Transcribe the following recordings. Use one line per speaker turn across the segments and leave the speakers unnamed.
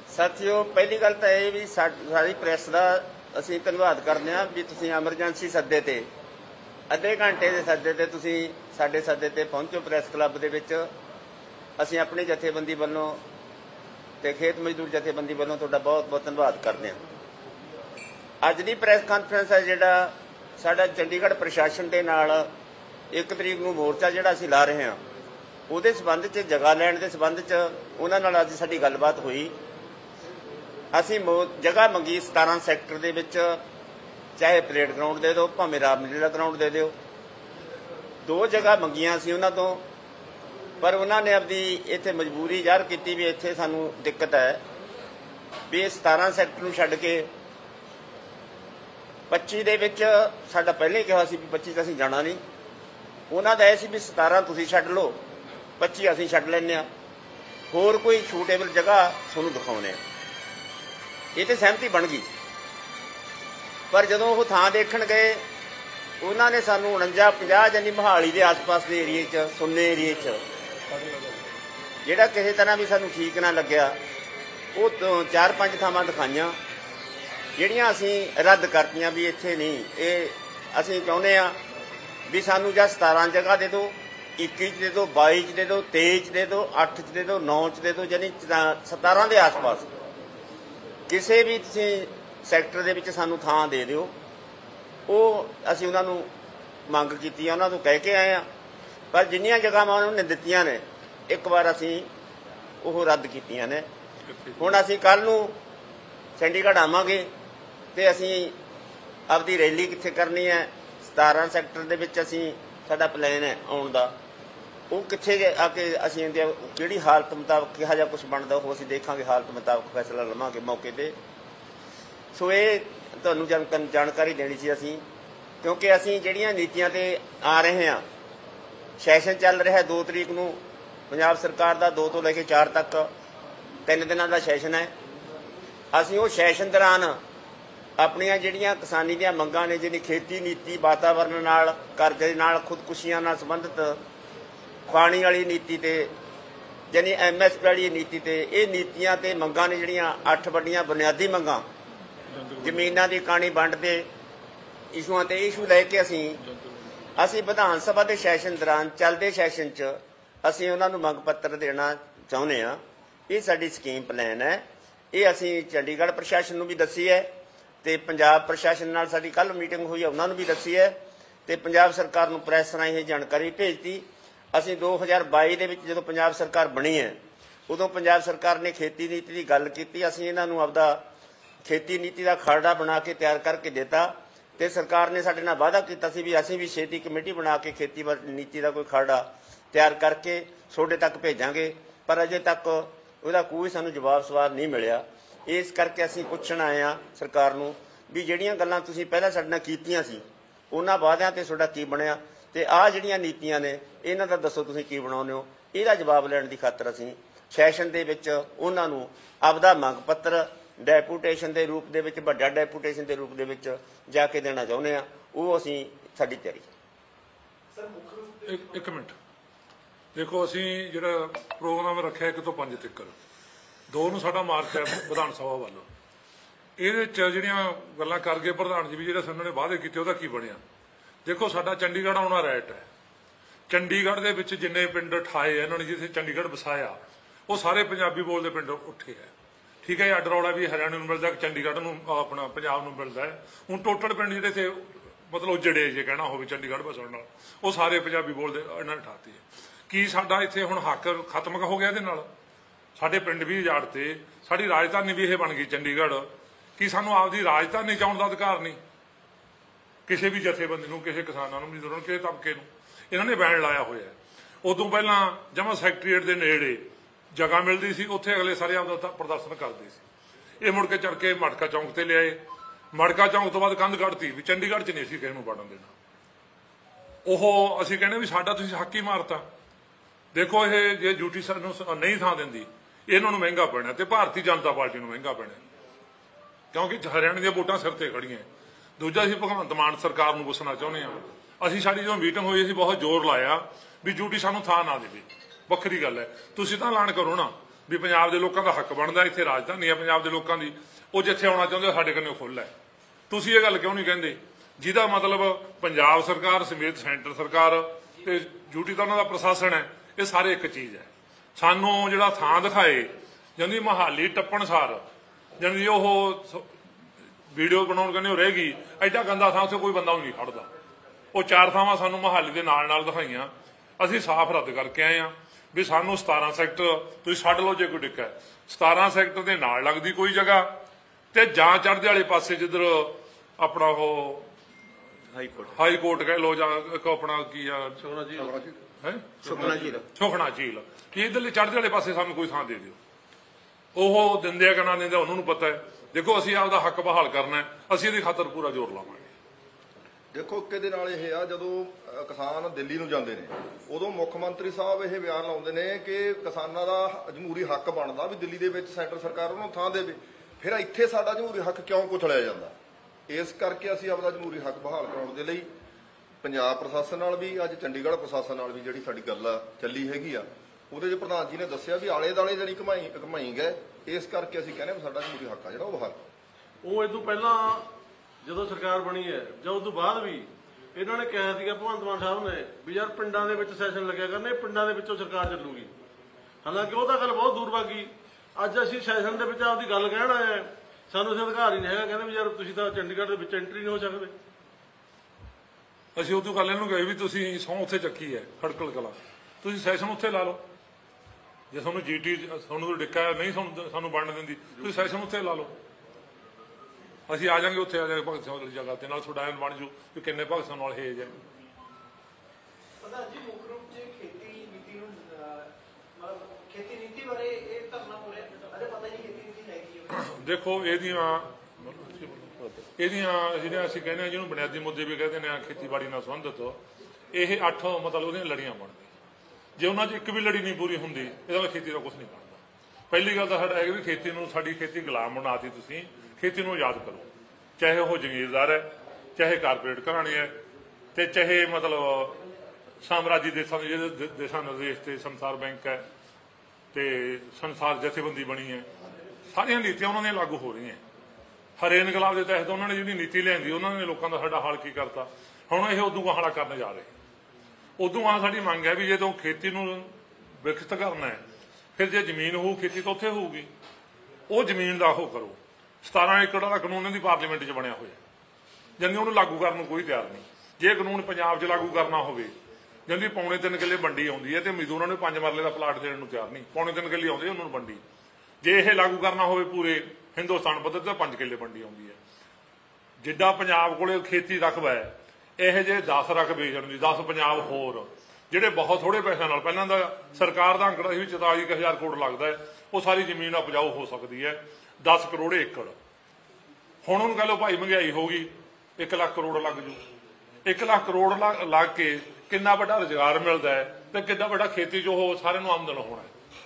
ਸਾਥੀਓ, ਪਹਿਲੀ ਗੱਲ ਤਾਂ ਇਹ ਵੀ ਸਾਰੀ ਪ੍ਰੈਸ ਦਾ ਅਸੀਂ ਧੰਨਵਾਦ ਕਰਦੇ ਹਾਂ ਵੀ ਤੁਸੀਂ ਐਮਰਜੈਂਸੀ ਸੱਦੇ ਤੇ ਅੱਧੇ ਘੰਟੇ ਦੇ ਸੱਦੇ ਤੇ ਤੁਸੀਂ ਸਾਡੇ ਸੱਦੇ ਤੇ ਪਹੁੰਚੋ ਪ੍ਰੈਸ ਕਲੱਬ ਦੇ ਵਿੱਚ। ਅਸੀਂ ਆਪਣੀ ਜਥੇਬੰਦੀ ਵੱਲੋਂ ਤੇ ਖੇਤ ਮਜ਼ਦੂਰ ਜਥੇਬੰਦੀ ਵੱਲੋਂ ਤੁਹਾਡਾ ਬਹੁਤ ਬਹੁਤ ਧੰਨਵਾਦ ਕਰਦੇ ਹਾਂ। ਅੱਜ ਦੀ ਪ੍ਰੈਸ ਕਾਨਫਰੰਸ ਹੈ ਜਿਹੜਾ ਸਾਡਾ ਚੰਡੀਗੜ੍ਹ ਪ੍ਰਸ਼ਾਸਨ ਦੇ ਨਾਲ 1 ਤਰੀਕ ਨੂੰ ਮੋਰਚਾ ਜਿਹੜਾ ਅਸੀਂ ਲਾ ਰਹੇ ਹਾਂ ਉਹਦੇ ਸੰਬੰਧ 'ਚ ਜਗ੍ਹਾ ਲੈਣ ਦੇ ਸੰਬੰਧ 'ਚ ਉਹਨਾਂ ਨਾਲ ਅੱਜ ਸਾਡੀ ਗੱਲਬਾਤ ਹੋਈ। ਅਸੀਂ ਜਗ੍ਹਾ ਮੰਗੀ 17 ਸੈਕਟਰ ਦੇ ਵਿੱਚ, ਚਾਹੇ ਪਰੇਡ ਗਰਾਊਂਡ ਦੇ ਦਿਓ ਭਾਵੇਂ ਰਾਮਲੀਲਾ ਗਰਾਊਂਡ ਦੇ ਦਿਓ। 2 ਜਗ੍ਹਾ ਮੰਗੀਆਂ ਸੀ ਉਹਨਾਂ ਤੋਂ, ਪਰ ਉਹਨਾਂ ਨੇ ਆਪਦੀ ਇੱਥੇ ਮਜਬੂਰੀ ਜ਼ਾਹਰ ਕੀਤੀ ਵੀ ਇੱਥੇ ਸਾਨੂੰ ਦਿੱਕਤ ਹੈ ਵੀ 17 ਸੈਕਟਰ ਨੂੰ ਛੱਡ ਕੇ 25 ਦੇ ਵਿੱਚ ਸਾਡਾ ਪਹਿਲੇ ਕਿਹਾ ਸੀ ਵੀ 25 ਤਾਂ ਅਸੀਂ ਜਾਣਾ ਨਹੀਂ। ਉਹਨਾਂ ਦਾ ਇਹ ਸੀ ਵੀ 17 ਤੁਸੀਂ ਛੱਡ ਲਓ, 25 ਅਸੀਂ ਛੱਡ ਲੈਂਦੇ ਹਾਂ, ਹੋਰ ਕੋਈ ਸੂਟੇਬਲ ਜਗ੍ਹਾ ਤੁਹਾਨੂੰ ਦਿਖਾਉਂਦੇ ਹਾਂ। ਇਹ ਤੇ ਸਹਿਮਤੀ ਬਣ ਗਈ। ਪਰ ਜਦੋਂ ਉਹ ਥਾਂ ਦੇਖਣ ਗਏ ਉਹਨਾਂ ਨੇ ਸਾਨੂੰ 49-50 ਜਾਨੀ ਮੋਹਾਲੀ ਦੇ ਆਸ-ਪਾਸ ਦੇ ਏਰੀਏ 'ਚ, ਸੁੰਨੇ ਏਰੀਏ 'ਚ ਜਿਹੜਾ ਕਿਸੇ ਤਰ੍ਹਾਂ ਵੀ ਸਾਨੂੰ ਠੀਕ ਨਾ ਲੱਗਿਆ, ਉਹ 4-5 ਥਾਵਾਂ ਦਿਖਾਈਆਂ ਜਿਹੜੀਆਂ ਅਸੀਂ ਰੱਦ ਕਰਤੀਆਂ ਵੀ ਇੱਥੇ ਨਹੀਂ। ਇਹ ਅਸੀਂ ਚਾਹੁੰਦੇ ਹਾਂ ਵੀ ਸਾਨੂੰ ਜਾਂ 17 ਜਗ੍ਹਾ ਦੇ ਦਿਓ, 21 'ਚ ਦੇ ਦਿਓ, 22 'ਚ ਦੇ ਦਿਓ, 23 'ਚ ਦੇ ਦਿਓ, 8 'ਚ ਦੇ ਦਿਓ, 9 'ਚ ਦੇ ਦਿਓ, ਯਾਨੀ 17 ਦੇ ਆਸ-ਪਾਸ ਕਿਸੇ ਵੀ ਤੁਸੀਂ ਸੈਕਟਰ ਦੇ ਵਿੱਚ ਸਾਨੂੰ ਥਾਂ ਦੇ ਦਿਓ। ਉਹ ਅਸੀਂ ਉਹਨਾਂ ਨੂੰ ਮੰਗ ਕੀਤੀ ਆ, ਉਹਨਾਂ ਤੋਂ ਕਹਿ ਕੇ ਆਏ ਆ, ਪਰ ਜਿੰਨੀਆਂ ਜਗ੍ਹਾਵਾਂ ਉਹਨਾਂ ਨੇ ਦਿੱਤੀਆਂ ਨੇ ਇੱਕ ਵਾਰ ਅਸੀਂ ਉਹ ਰੱਦ ਕੀਤੀਆਂ ਨੇ। ਹੁਣ ਅਸੀਂ ਕੱਲ੍ਹ ਨੂੰ ਚੰਡੀਗੜ੍ਹ ਆਵਾਂਗੇ ਤੇ ਅਸੀਂ ਆਪਦੀ ਰੈਲੀ ਕਿੱਥੇ ਕਰਨੀ ਹੈ 17 ਸੈਕਟਰ ਦੇ ਵਿੱਚ ਅਸੀਂ ਸਾਡਾ ਪਲਾਨ ਹੈ ਆਉਣ ਦਾ। ਉਹ ਕਿੱਥੇ ਆ ਕੇ ਅਸੀਂ ਕਿਹੜੀ ਹਾਲਤ ਮੁਤਾਬਕ ਕਿਹਾ ਜਿਹਾ ਕੁਛ ਬਣਦਾ ਉਹ ਅਸੀਂ ਦੇਖਾਂਗੇ, ਹਾਲਤ ਮੁਤਾਬਕ ਫੈਸਲਾ ਲਵਾਂਗੇ ਮੌਕੇ ਤੇ। ਸੋ ਇਹ ਤੁਹਾਨੂੰ ਜਾਣਕਾਰੀ ਦੇਣੀ ਸੀ ਅਸੀਂ, ਕਿਉਂਕਿ ਅਸੀਂ ਜਿਹੜੀਆਂ ਨੀਤੀਆਂ ਤੇ ਆ ਰਹੇ ਹਾਂ, ਸੈਸ਼ਨ ਚੱਲ ਰਿਹਾ 2 ਤਰੀਕ ਨੂੰ ਪੰਜਾਬ ਸਰਕਾਰ ਦਾ, 2 ਤੋਂ ਲੈ ਕੇ 4 ਤੱਕ 3 ਦਿਨਾਂ ਦਾ ਸੈਸ਼ਨ ਹੈ। ਅਸੀਂ ਉਹ ਸੈਸ਼ਨ ਦੌਰਾਨ ਆਪਣੀਆਂ ਜਿਹੜੀਆਂ ਕਿਸਾਨੀ ਦੀਆਂ ਮੰਗਾਂ ਨੇ, ਜਿਹਦੀ ਖੇਤੀ ਨੀਤੀ, ਵਾਤਾਵਰਨ ਨਾਲ, ਕਰਜ਼ੇ ਨਾਲ, ਖੁਦਕੁਸ਼ੀਆਂ ਨਾਲ ਸੰਬੰਧਿਤ, ਪਾਣੀ ਵਾਲੀ ਨੀਤੀ ਤੇ ਯਾਨੀ MSP ਵਾਲੀ ਨੀਤੀ ਤੇ, ਇਹ ਨੀਤੀਆਂ ਤੇ ਮੰਗਾਂ ਨੇ ਜਿਹੜੀਆਂ 8 ਵੱਡੀਆਂ ਬੁਨਿਆਦੀ ਮੰਗਾਂ, ਜ਼ਮੀਨਾਂ ਦੀ ਕਾਣੀ ਵੰਡ ਦੇ ਇਸ਼ੂਆਂ ਤੇ ਇਸ਼ੂ ਲੈ ਕੇ ਅਸੀਂ ਵਿਧਾਨ ਸਭਾ ਦੇ ਸੈਸ਼ਨ ਦੌਰਾਨ ਚੱਲਦੇ ਸੈਸ਼ਨ 'ਚ ਅਸੀਂ ਉਹਨਾਂ ਨੂੰ ਮੰਗ ਪੱਤਰ ਦੇਣਾ ਚਾਹੁੰਦੇ ਹਾਂ। ਇਹ ਸਾਡੀ ਸਕੀਮ ਪਲਾਨ ਹੈ। ਇਹ ਅਸੀਂ ਚੰਡੀਗੜ੍ਹ ਪ੍ਰਸ਼ਾਸਨ ਨੂੰ ਵੀ ਦੱਸੀ ਹੈ ਤੇ ਪੰਜਾਬ ਪ੍ਰਸ਼ਾਸਨ ਨਾਲ ਸਾਡੀ ਕੱਲ੍ਹ ਮੀਟਿੰਗ ਹੋਈ ਹੈ, ਉਹਨਾਂ ਨੂੰ ਵੀ ਦੱਸੀ ਹੈ ਤੇ ਪੰਜਾਬ ਸਰਕਾਰ ਨੂੰ ਪ੍ਰੈਸ ਰਾਹੀਂ ਇਹ ਜਾਣਕਾਰੀ ਭੇਜਤੀ। ਅਸੀਂ 2022 ਦੇ ਵਿੱਚ ਜਦੋਂ ਪੰਜਾਬ ਸਰਕਾਰ ਬਣੀ ਹੈ ਉਦੋਂ ਪੰਜਾਬ ਸਰਕਾਰ ਨੇ ਖੇਤੀ ਨੀਤੀ ਦੀ ਗੱਲ ਕੀਤੀ। ਅਸੀਂ ਇਹਨਾਂ ਨੂੰ ਆਪਦਾ ਖੇਤੀ ਨੀਤੀ ਦਾ ਖਰੜਾ ਬਣਾ ਕੇ ਤਿਆਰ ਕਰਕੇ ਦਿੱਤਾ ਤੇ ਸਰਕਾਰ ਨੇ ਸਾਡੇ ਨਾਲ ਵਾਅਦਾ ਕੀਤਾ ਸੀ ਵੀ ਅਸੀਂ ਵੀ ਛੇਤੀ ਕਮੇਟੀ ਬਣਾ ਕੇ ਖੇਤੀ ਨੀਤੀ ਦਾ ਕੋਈ ਖਰੜਾ ਤਿਆਰ ਕਰਕੇ ਤੁਹਾਡੇ ਤੱਕ ਭੇਜਾਂਗੇ। ਪਰ ਅਜੇ ਤੱਕ ਉਹਦਾ ਕੋਈ ਸਾਨੂੰ ਜਵਾਬ ਸਵਾਲ ਨਹੀਂ ਮਿਲਿਆ। ਇਸ ਕਰਕੇ ਅਸੀਂ ਪੁੱਛਣ ਆਏ ਹਾਂ ਸਰਕਾਰ ਨੂੰ ਵੀ ਜਿਹੜੀਆਂ ਗੱਲਾਂ ਤੁਸੀਂ ਪਹਿਲਾਂ ਸਾਡੇ ਨਾਲ ਕੀਤੀਆਂ ਸੀ ਉਹਨਾਂ ਵਾਅਦਿਆਂ ਤੇ ਤੁਹਾਡਾ ਕੀ ਬਣਿਆ ਤੇ ਆਹ ਜਿਹੜੀਆਂ ਨੀਤੀਆਂ ਨੇ ਇਹਨਾਂ ਦਾ ਦੱਸੋ ਤੁਸੀਂ ਕੀ ਬਣਾਉਂਦੇ ਹੋ। ਇਹਦਾ ਜਵਾਬ ਲੈਣ ਦੀ ਖਾਤਰ ਅਸੀਂ ਸੈਸ਼ਨ ਦੇ ਵਿੱਚ ਉਹਨਾਂ ਨੂੰ ਆਪਦਾ ਮੰਗ ਪੱਤਰ ਡੈਪੂਟੇਸ਼ਨ ਦੇ ਰੂਪ ਦੇ ਵਿੱਚ, ਵੱਡਾ ਡੈਪੂਟੇਸ਼ਨ ਦੇ ਰੂਪ ਦੇ ਵਿੱਚ ਜਾ ਕੇ ਦੇਣਾ ਚਾਹੁੰਦੇ ਹਾਂ। ਉਹ ਅਸੀਂ ਸਾਡੀ ਤਿਆਰੀ।
ਇੱਕ ਮਿੰਟ ਦੇਖੋ, ਅਸੀਂ ਜਿਹੜਾ ਪ੍ਰੋਗਰਾਮ ਰੱਖਿਆ 1 ਤੋਂ 5 ਤੱਕ, 2 ਨੂੰ ਸਾਡਾ ਮਾਰਚ ਹੈ ਵਿਧਾਨ ਸਭਾ ਵੱਲ। ਇਹਦੇ 'ਚ ਜਿਹੜੀਆਂ ਗੱਲਾਂ ਕਰ ਗਏ ਪ੍ਰਧਾਨ ਜੀ ਵੀ ਜਿਹੜੇ ਉਹਨਾਂ ਨੇ ਵਾਅਦੇ ਕੀਤੇ ਉਹਦਾ ਕੀ ਬਣਿਆ। ਦੇਖੋ, ਸਾਡਾ ਚੰਡੀਗੜ੍ਹ ਆਉਣਾ ਰਾਈਟ ਹੈ। ਚੰਡੀਗੜ੍ਹ ਦੇ ਵਿੱਚ ਜਿੰਨੇ ਪਿੰਡ ਠਾਏ ਇਹਨਾਂ ਨੇ, ਜਿੱਥੇ ਚੰਡੀਗੜ੍ਹ ਵਸਾਇਆ, ਉਹ ਸਾਰੇ ਪੰਜਾਬੀ ਬੋਲਦੇ ਪਿੰਡ ਉੱਠੇ ਹੈ। ਠੀਕ ਹੈ, ਅੱਡ ਰੌਲਾ ਵੀ ਹਰਿਆਣੇ ਨੂੰ ਮਿਲਦਾ, ਚੰਡੀਗੜ੍ਹ ਨੂੰ ਆਪਣਾ ਪੰਜਾਬ ਨੂੰ ਮਿਲਦਾ ਹੈ। ਹੁਣ ਟੋਟਲ ਪਿੰਡ ਜਿਹੜੇ ਇੱਥੇ ਮਤਲਬ ਉਜੜੇ ਜੇ ਕਹਿਣਾ ਹੋਵੇ ਚੰਡੀਗੜ੍ਹ ਵਸਾਉਣ ਨਾਲ, ਉਹ ਸਾਰੇ ਪੰਜਾਬੀ ਬੋਲਦੇ ਇਹਨਾਂ ਨੇ ਠਾਤੀ ਹੈ। ਕੀ ਸਾਡਾ ਇੱਥੇ ਹੁਣ ਹੱਕ ਖਤਮ ਹੋ ਗਿਆ ਇਹਦੇ ਨਾਲ? ਸਾਡੇ ਪਿੰਡ ਵੀ ਉਜਾੜਤੇ, ਸਾਡੀ ਰਾਜਧਾਨੀ ਵੀ ਇਹ ਬਣ ਗਈ ਚੰਡੀਗੜ੍ਹ। ਕੀ ਸਾਨੂੰ ਆਪਦੀ ਰਾਜਧਾਨੀ ਜਾਣ ਦਾ ਅਧਿਕਾਰ ਨਹੀਂ? ਕਿਸੇ ਵੀ ਜਥੇਬੰਦੀ ਨੂੰ, ਕਿਸੇ ਕਿਸਾਨਾਂ ਨੂੰ, ਮਜ਼ਦੂਰਾਂ ਨੂੰ, ਕਿਸੇ ਤਬਕੇ ਨੂੰ ਇਹਨਾਂ ਨੇ ਬੈਨ ਲਾਇਆ ਹੋਇਆ। ਉਦੋਂ ਪਹਿਲਾਂ ਜਮਾਂ ਸੈਕਟਰੀਏਟ ਦੇ ਨੇੜੇ ਜਗ੍ਹਾ ਮਿਲਦੀ ਸੀ, ਉੱਥੇ ਅਗਲੇ ਸਾਰੇ ਆਪਦਾ ਪ੍ਰਦਰਸ਼ਨ ਕਰਦੇ ਸੀ। ਇਹ ਮੁੜ ਕੇ ਚੜ ਕੇ ਮਟਕਾ ਚੌਂਕ ਤੇ ਲਿਆਏ। ਮਟਕਾ ਚੌਂਕ ਤੋਂ ਬਾਅਦ ਕੰਧ ਕੱਢਤੀ ਵੀ ਚੰਡੀਗੜ੍ਹ 'ਚ ਨਹੀਂ ਅਸੀਂ ਕਿਸੇ ਨੂੰ ਵੜਨ ਦੇਣਾ। ਉਹ ਅਸੀਂ ਕਹਿੰਦੇ ਵੀ ਸਾਡਾ ਤੁਸੀਂ ਹੱਕ ਹੀ ਮਾਰਤਾ। ਦੇਖੋ, ਇਹ ਜੇ ਡਿਊਟੀ ਸਾਨੂੰ ਨਹੀਂ ਥਾਂ ਦਿੰਦੀ ਇਹਨਾਂ ਨੂੰ ਮਹਿੰਗਾ ਪੈਣਾ ਤੇ ਭਾਰਤੀ ਜਨਤਾ ਪਾਰਟੀ ਨੂੰ ਮਹਿੰਗਾ ਪੈਣਾ, ਕਿਉਂਕਿ ਹਰਿਆਣੇ ਦੀਆਂ ਵੋਟਾਂ ਸਿਰ ਤੇ ਖੜੀਆਂ। ਦੂਜਾ, ਅਸੀਂ ਭਗਵੰਤ ਮਾਨ ਸਰਕਾਰ ਨੂੰ ਪੁੱਛਣਾ ਚਾਹੁੰਦੇ ਹਾਂ। ਅਸੀਂ ਸਾਡੀ ਜਦੋਂ ਮੀਟਿੰਗ ਹੋਈ ਅਸੀਂ ਬਹੁਤ ਜ਼ੋਰ ਲਾਇਆ ਵੀ ਡਿਊਟੀ ਸਾਨੂੰ ਥਾਂ ਨਾ ਦੇਵੇ। ਵੱਖਰੀ ਗੱਲ ਹੈ, ਤੁਸੀਂ ਤਾਂ ਐਲਾਨ ਕਰੋ ਨਾ ਵੀ ਪੰਜਾਬ ਦੇ ਲੋਕਾਂ ਦਾ ਹੱਕ ਬਣਦਾ, ਇੱਥੇ ਰਾਜਧਾਨੀ ਹੈ ਪੰਜਾਬ ਦੇ ਲੋਕਾਂ ਦੀ, ਉਹ ਜਿੱਥੇ ਆਉਣਾ ਚਾਹੁੰਦੇ ਸਾਡੇ ਕੰਨੇ ਖੁੱਲ੍ਹ ਹੈ। ਤੁਸੀਂ ਇਹ ਗੱਲ ਕਿਉਂ ਨਹੀਂ ਕਹਿੰਦੇ? ਜਿਹਦਾ ਮਤਲਬ ਪੰਜਾਬ ਸਰਕਾਰ ਸਮੇਤ ਸੈਂਟਰ ਸਰਕਾਰ ਤੇ ਡਿਊਟੀ ਤਾਂ ਉਹਨਾਂ ਦਾ ਪ੍ਰਸ਼ਾਸਨ ਹੈ, ਇਹ ਸਾਰੇ ਇੱਕ ਚੀਜ਼ ਹੈ। ਸਾਨੂੰ ਜਿਹੜਾ ਥਾਂ ਦਿਖਾਏ ਜਾਂਦੀ ਮੋਹਾਲੀ ਟੱਪਣਸਾਰ ਜਾਂਦੀ ਉਹ ਵੀਡੀਓ ਬਣਾਉਣ ਕਹਿੰਦੇ ਉਹ ਰਹਿ ਗਈ, ਐਡਾ ਗੰਦਾ ਥਾਂ, ਉੱਥੇ ਕੋਈ ਬੰਦਾ ਨਹੀਂ ਖੜਦਾ। ਉਹ 4 ਥਾਵਾਂ ਸਾਨੂੰ ਮੋਹਾਲੀ ਦੇ ਨਾਲ ਦਿਖਾਈਆਂ, ਅਸੀਂ ਸਾਫ਼ ਰੱਦ ਕਰਕੇ ਆਏ ਹਾਂ ਵੀ ਸਾਨੂੰ 17 ਸੈਕਟਰ ਤੁਸੀਂ ਛੱਡ ਲਓ ਜੇ ਕੋਈ ਡਿੱਕਾ, 17 ਸੈਕਟਰ ਦੇ ਨਾਲ ਲੱਗਦੀ ਕੋਈ ਜਗ੍ਹਾ ਤੇ ਜਾਂ ਚੜ੍ਹਦੇ ਵਾਲੇ ਪਾਸੇ ਜਿੱਧਰ ਆਪਣਾ ਉਹ ਹਾਈ ਕੋਰਟ ਕਹਿ ਲਓ ਜਾਂ ਇੱਕ ਆਪਣਾ ਕੀ ਆ ਸੁਖਨਾ ਝੀਲ, ਕਿ ਇੱਧਰਲੇ ਚੜ੍ਹਦੇ ਵਾਲੇ ਪਾਸੇ ਸਾਨੂੰ ਕੋਈ ਥਾਂ ਦੇ ਦਿਓ। ਉਹ ਦਿੰਦੇ ਆ ਕਿ ਨਾ ਦਿੰਦੇ ਉਹਨਾਂ ਨੂੰ ਪਤਾ ਹੈ। ਦੇਖੋ ਅਸੀਂ ਆਪਦਾ ਹੱਕ ਬਹਾਲ ਕਰਨਾ, ਅਸੀਂ ਇਹਦੀ ਖਾਤਰ ਪੂਰਾ ਜ਼ੋਰ ਲਾਵਾਂਗੇ।
ਦੇਖੋ ਕਿਹਦੇ ਨਾਲ ਇਹ ਆ, ਜਦੋਂ ਕਿਸਾਨ ਦਿੱਲੀ ਨੂੰ ਜਾਂਦੇ ਨੇ ਉਦੋਂ ਮੁੱਖ ਮੰਤਰੀ ਸਾਹਿਬ ਇਹ ਬਿਆਨ ਲਾਉਂਦੇ ਨੇ ਕਿ ਕਿਸਾਨਾਂ ਦਾ ਜਮਹੂਰੀ ਹੱਕ ਬਣਦਾ ਵੀ ਦਿੱਲੀ ਦੇ ਵਿੱਚ ਸੈਂਟਰ ਸਰਕਾਰ ਉਹਨੂੰ ਥਾਂ ਦੇਵੇ, ਫਿਰ ਇੱਥੇ ਸਾਡਾ ਜਮਹੂਰੀ ਹੱਕ ਕਿਉਂ ਕੁਚਲਿਆ ਜਾਂਦਾ? ਇਸ ਕਰਕੇ ਅਸੀਂ ਆਪਦਾ ਜਮਹੂਰੀ ਹੱਕ ਬਹਾਲ ਕਰਾਉਣ ਦੇ ਲਈ ਪੰਜਾਬ ਪ੍ਰਸ਼ਾਸਨ ਨਾਲ ਵੀ, ਅੱਜ ਚੰਡੀਗੜ੍ਹ ਪ੍ਰਸ਼ਾਸਨ ਨਾਲ ਵੀ ਜਿਹੜੀ ਸਾਡੀ ਗੱਲ ਚੱਲੀ ਹੈਗੀ ਆ, ਉਹਦੇ 'ਚ ਪ੍ਰਧਾਨ ਜੀ ਨੇ ਦੱਸਿਆ ਵੀ ਆਲੇ ਦੁਆਲੇ ਜਿਹੜੀ ਘਮਾਈ ਗਏ, ਇਸ ਕਰਕੇ ਅਸੀਂ ਕਹਿੰਦੇ ਵੀ ਸਾਡਾ ਜਮਹੂਰੀ ਹੱਕ ਆ ਜਿਹੜਾ ਉਹ ਬਹਾਲ।
ਉਹ ਇਹ ਤੋਂ ਪਹਿਲਾਂ ਜਦੋਂ ਸਰਕਾਰ ਬਣੀ ਹੈ ਜਾਂ ਉਸ ਤੋਂ ਬਾਅਦ ਵੀ ਇਹਨਾਂ ਨੇ ਕਿਹਾ ਸੀਗਾ ਭਗਵੰਤ ਮਾਨ ਸਾਹਿਬ ਨੇ ਵੀ ਯਾਰ ਪਿੰਡਾਂ ਦੇ ਵਿੱਚ ਸੈਸ਼ਨ ਲੱਗਿਆ ਕਰਨੇ, ਪਿੰਡਾਂ ਦੇ ਵਿੱਚੋਂ ਸਰਕਾਰ ਚੱਲੂਗੀ। ਹਾਲਾਂਕਿ ਉਹ ਤਾਂ ਗੱਲ ਬਹੁਤ ਦੂਰ ਭਾਗੀ। ਅੱਜ ਅਸੀਂ ਸੈਸ਼ਨ ਦੇ ਵਿੱਚ ਆਪਦੀ ਗੱਲ ਕਹਿਣ ਆਏ ਹਾਂ, ਸਾਨੂੰ ਇਸ ਅਧਿਕਾਰ ਹੀ ਨਹੀਂ ਹੈਗਾ, ਕਹਿੰਦੇ ਵੀ ਯਾਰ ਤੁਸੀਂ ਤਾਂ ਚੰਡੀਗੜ੍ਹ ਦੇ ਵਿੱਚ ਐਂਟਰੀ ਨਹੀਂ ਹੋ ਸਕਦੇ।
ਅਸੀਂ ਉਦੋਂ ਗੱਲ ਇਹਨੂੰ ਕਹੀ ਵੀ ਤੁਸੀਂ ਸਹੁੰ ਉੱਥੇ ਚੱਕੀ ਹੈ ਖੜਕਲ ਕਲਾ, ਤੁਸੀਂ ਸੈਸ਼ਨ ਉੱਥੇ ਲਾ ਲਓ। ਜੇ ਤੁਹਾਨੂੰ ਜੀਟੀ ਤੁਹਾਨੂੰ ਡਿੱਕਾ ਨਹੀਂ ਸਾਨੂੰ ਬਣਨ ਦਿੰਦੀ, ਤੁਸੀਂ ਸੈਸ਼ਨ ਉੱਥੇ ਲਾ ਲਓ। ਅਸੀਂ ਆ ਜਾਾਂਗੇ ਉੱਥੇ, ਆ ਜਾਏ ਭਗਤ ਸਿੰਘ ਵਾਲੀ ਜਗ੍ਹਾ ਤੇ, ਨਾਲ ਛੁਡਾਇਨ ਬਣ ਜੂ ਵੀ ਕਿੰਨੇ ਭਗਤ ਸਿੰਘ ਨਾਲ ਹੇਜ ਹੈ।
ਪ੍ਰਧਾਨ ਜੀ, ਮੁੱਖ ਰੂਪ 'ਚ ਖੇਤੀ ਨੀਤੀ ਨੂੰ ਮਤਲਬ ਖੇਤੀ ਨੀਤੀ ਬਾਰੇ ਇਹ ਧਰਨਾ ਹੋ ਰਿਹਾ, ਅਜੇ ਪਤਾ ਹੀ ਨਹੀਂ ਖੇਤੀ ਨੀਤੀ ਹੈ ਕੀ।
ਦੇਖੋ ਇਹਦੀਆਂ ਜਿਹੜੀਆਂ ਅਸੀਂ ਕਹਿੰਦੇ ਹਾਂ ਜਿਹਨੂੰ ਬੁਨਿਆਦੀ ਮੁੱਦੇ ਵੀ ਕਹਿੰਦੇ ਨੇ ਖੇਤੀਬਾੜੀ ਨਾਲ ਸੰਬੰਧਿਤ, ਇਹ 8 ਮਤਲਬ ਉਹਦੀਆਂ ਲੜੀਆਂ ਬਣਦੀਆਂ। ਜੇ ਉਹਨਾਂ 'ਚ ਇੱਕ ਵੀ ਲੜੀ ਨਹੀਂ ਪੂਰੀ ਹੁੰਦੀ, ਇਹਦਾ ਖੇਤੀ ਦਾ ਕੁਛ ਨਹੀਂ ਬਣਦਾ। ਪਹਿਲੀ ਗੱਲ ਤਾਂ ਸਾਡਾ ਹੈ ਵੀ ਖੇਤੀ ਨੂੰ, ਸਾਡੀ ਖੇਤੀ ਗੁਲਾਮ ਬਣਾਤੀ ਤੁਸੀਂ। ਖੇਤੀ ਨੂੰ ਯਾਦ ਕਰੋ, ਚਾਹੇ ਉਹ ਜ਼ਮੀਰਦਾਰ ਹੈ, ਚਾਹੇ ਕਾਰਪੋਰੇਟ ਘਰਾਣੇ ਹੈ, ਤੇ ਚਾਹੇ ਮਤਲਬ ਸਾਮਰਾਜੀ ਦੇਸ਼ਾਂ ਦੇ ਜਿਹੜੇ ਦੇਸ਼ਾਂ ਨਿਰਦੇਸ਼ ਤੇ ਸੰਸਾਰ ਬੈਂਕ ਹੈ ਤੇ ਸੰਸਾਰ ਜਥੇਬੰਦੀ ਬਣੀ ਹੈ, ਸਾਰੀਆਂ ਨੀਤੀਆਂ ਉਹਨਾਂ ਦੀਆਂ ਲਾਗੂ ਹੋ ਰਹੀਆਂ। ਹਰੇ ਇਨਕਲਾਬ ਦੇ ਤਹਿਤ ਉਹਨਾਂ ਨੇ ਜਿਹੜੀ ਨੀਤੀ ਲਿਆਂਦੀ, ਉਹਨਾਂ ਨੇ ਲੋਕਾਂ ਦਾ ਸਾਡਾ ਹਾਲ ਕੀ ਕਰਤਾ। ਹੁਣ ਇਹ ਉਦੋਂ ਗਾਹਾਂ ਕਰਨ ਜਾ ਰਹੇ। ਉਦੋਂ ਆ ਸਾਡੀ ਮੰਗ ਹੈ ਵੀ ਜਦੋਂ ਖੇਤੀ ਨੂੰ ਵਿਕਸਿਤ ਕਰਨਾ ਹੈ, ਫਿਰ ਜੇ ਜ਼ਮੀਨ ਹੋਊ ਖੇਤੀ ਤਾਂ ਉੱਥੇ ਹੋਊਗੀ, ਉਹ ਜ਼ਮੀਨ ਦਾ ਉਹ ਕਰੋ। 17 ਏਕੜ ਦਾ ਕਾਨੂੰਨ ਇਹਦੀ ਪਾਰਲੀਮੈਂਟ 'ਚ ਬਣਿਆ ਹੋਇਆ, ਜਾਂਦੀ ਉਹਨੂੰ ਲਾਗੂ ਕਰਨ ਨੂੰ ਕੋਈ ਤਿਆਰ ਨਹੀਂ। ਜੇ ਕਾਨੂੰਨ ਪੰਜਾਬ 'ਚ ਲਾਗੂ ਕਰਨਾ ਹੋਵੇ, ਜਾਂਦੀ 3.25 ਕਿੱਲੇ ਵੰਡੀ ਆਉਂਦੀ ਹੈ ਤੇ ਮਜ਼ਦੂਰਾਂ ਨੂੰ 5 ਮਰਲੇ ਦਾ ਪਲਾਟ ਦੇਣ ਨੂੰ ਤਿਆਰ ਨਹੀਂ, 3.25 ਕਿੱਲੇ ਆਉਂਦੇ ਉਹਨਾਂ ਨੂੰ ਵੰਡੀ। ਜੇ ਇਹ ਲਾਗੂ ਕਰਨਾ ਹੋਵੇ ਪੂਰੇ ਹਿੰਦੁਸਤਾਨ ਪੱਧਰ ਤੇ 5 ਕਿੱਲੇ ਵੰਡੀ ਆਉਂਦੀ ਹੈ। ਜਿੱਦਾਂ ਪੰਜਾਬ ਕੋਲੇ ਖੇਤੀ ਰਕਬਾ ਹੈ, ਇਹੋ ਜਿਹੇ 10 ਰਕਬੇ ਜਾਣ ਦੀ 10 ਪੰਜਾਬ ਹੋਰ ਜਿਹੜੇ ਬਹੁਤ ਥੋੜੇ ਪੈਸਿਆਂ ਨਾਲ, ਪਹਿਲਾਂ ਦਾ ਸਰਕਾਰ ਦਾ ਅੰਕੜਾ ਸੀ 44,000 ਕਰੋੜ ਲੱਗਦਾ ਹੈ, ਉਹ ਸਾਰੀ ਜ਼ਮੀਨ ਉਪਜਾਊ ਹੋ ਸਕਦੀ ਹੈ 10 ਕਰੋੜ ਏਕੜ। ਹੁਣ ਉਹਨੂੰ ਕਹਿ ਲਓ ਭਾਈ ਮਹਿੰਗਾਈ ਹੋ ਗਈ, 1 ਲੱਖ ਕਰੋੜ ਲੱਗ ਜੂ। 1 ਲੱਖ ਕਰੋੜ ਲੱਗ ਕੇ ਕਿੰਨਾ ਵੱਡਾ ਰੁਜ਼ਗਾਰ ਮਿਲਦਾ ਹੈ ਤੇ ਕਿੰਨਾ ਵੱਡਾ ਖੇਤੀ 'ਚ ਉਹ ਸਾਰਿਆਂ ਨੂੰ ਆਮਦਨ ਹੋਣਾ।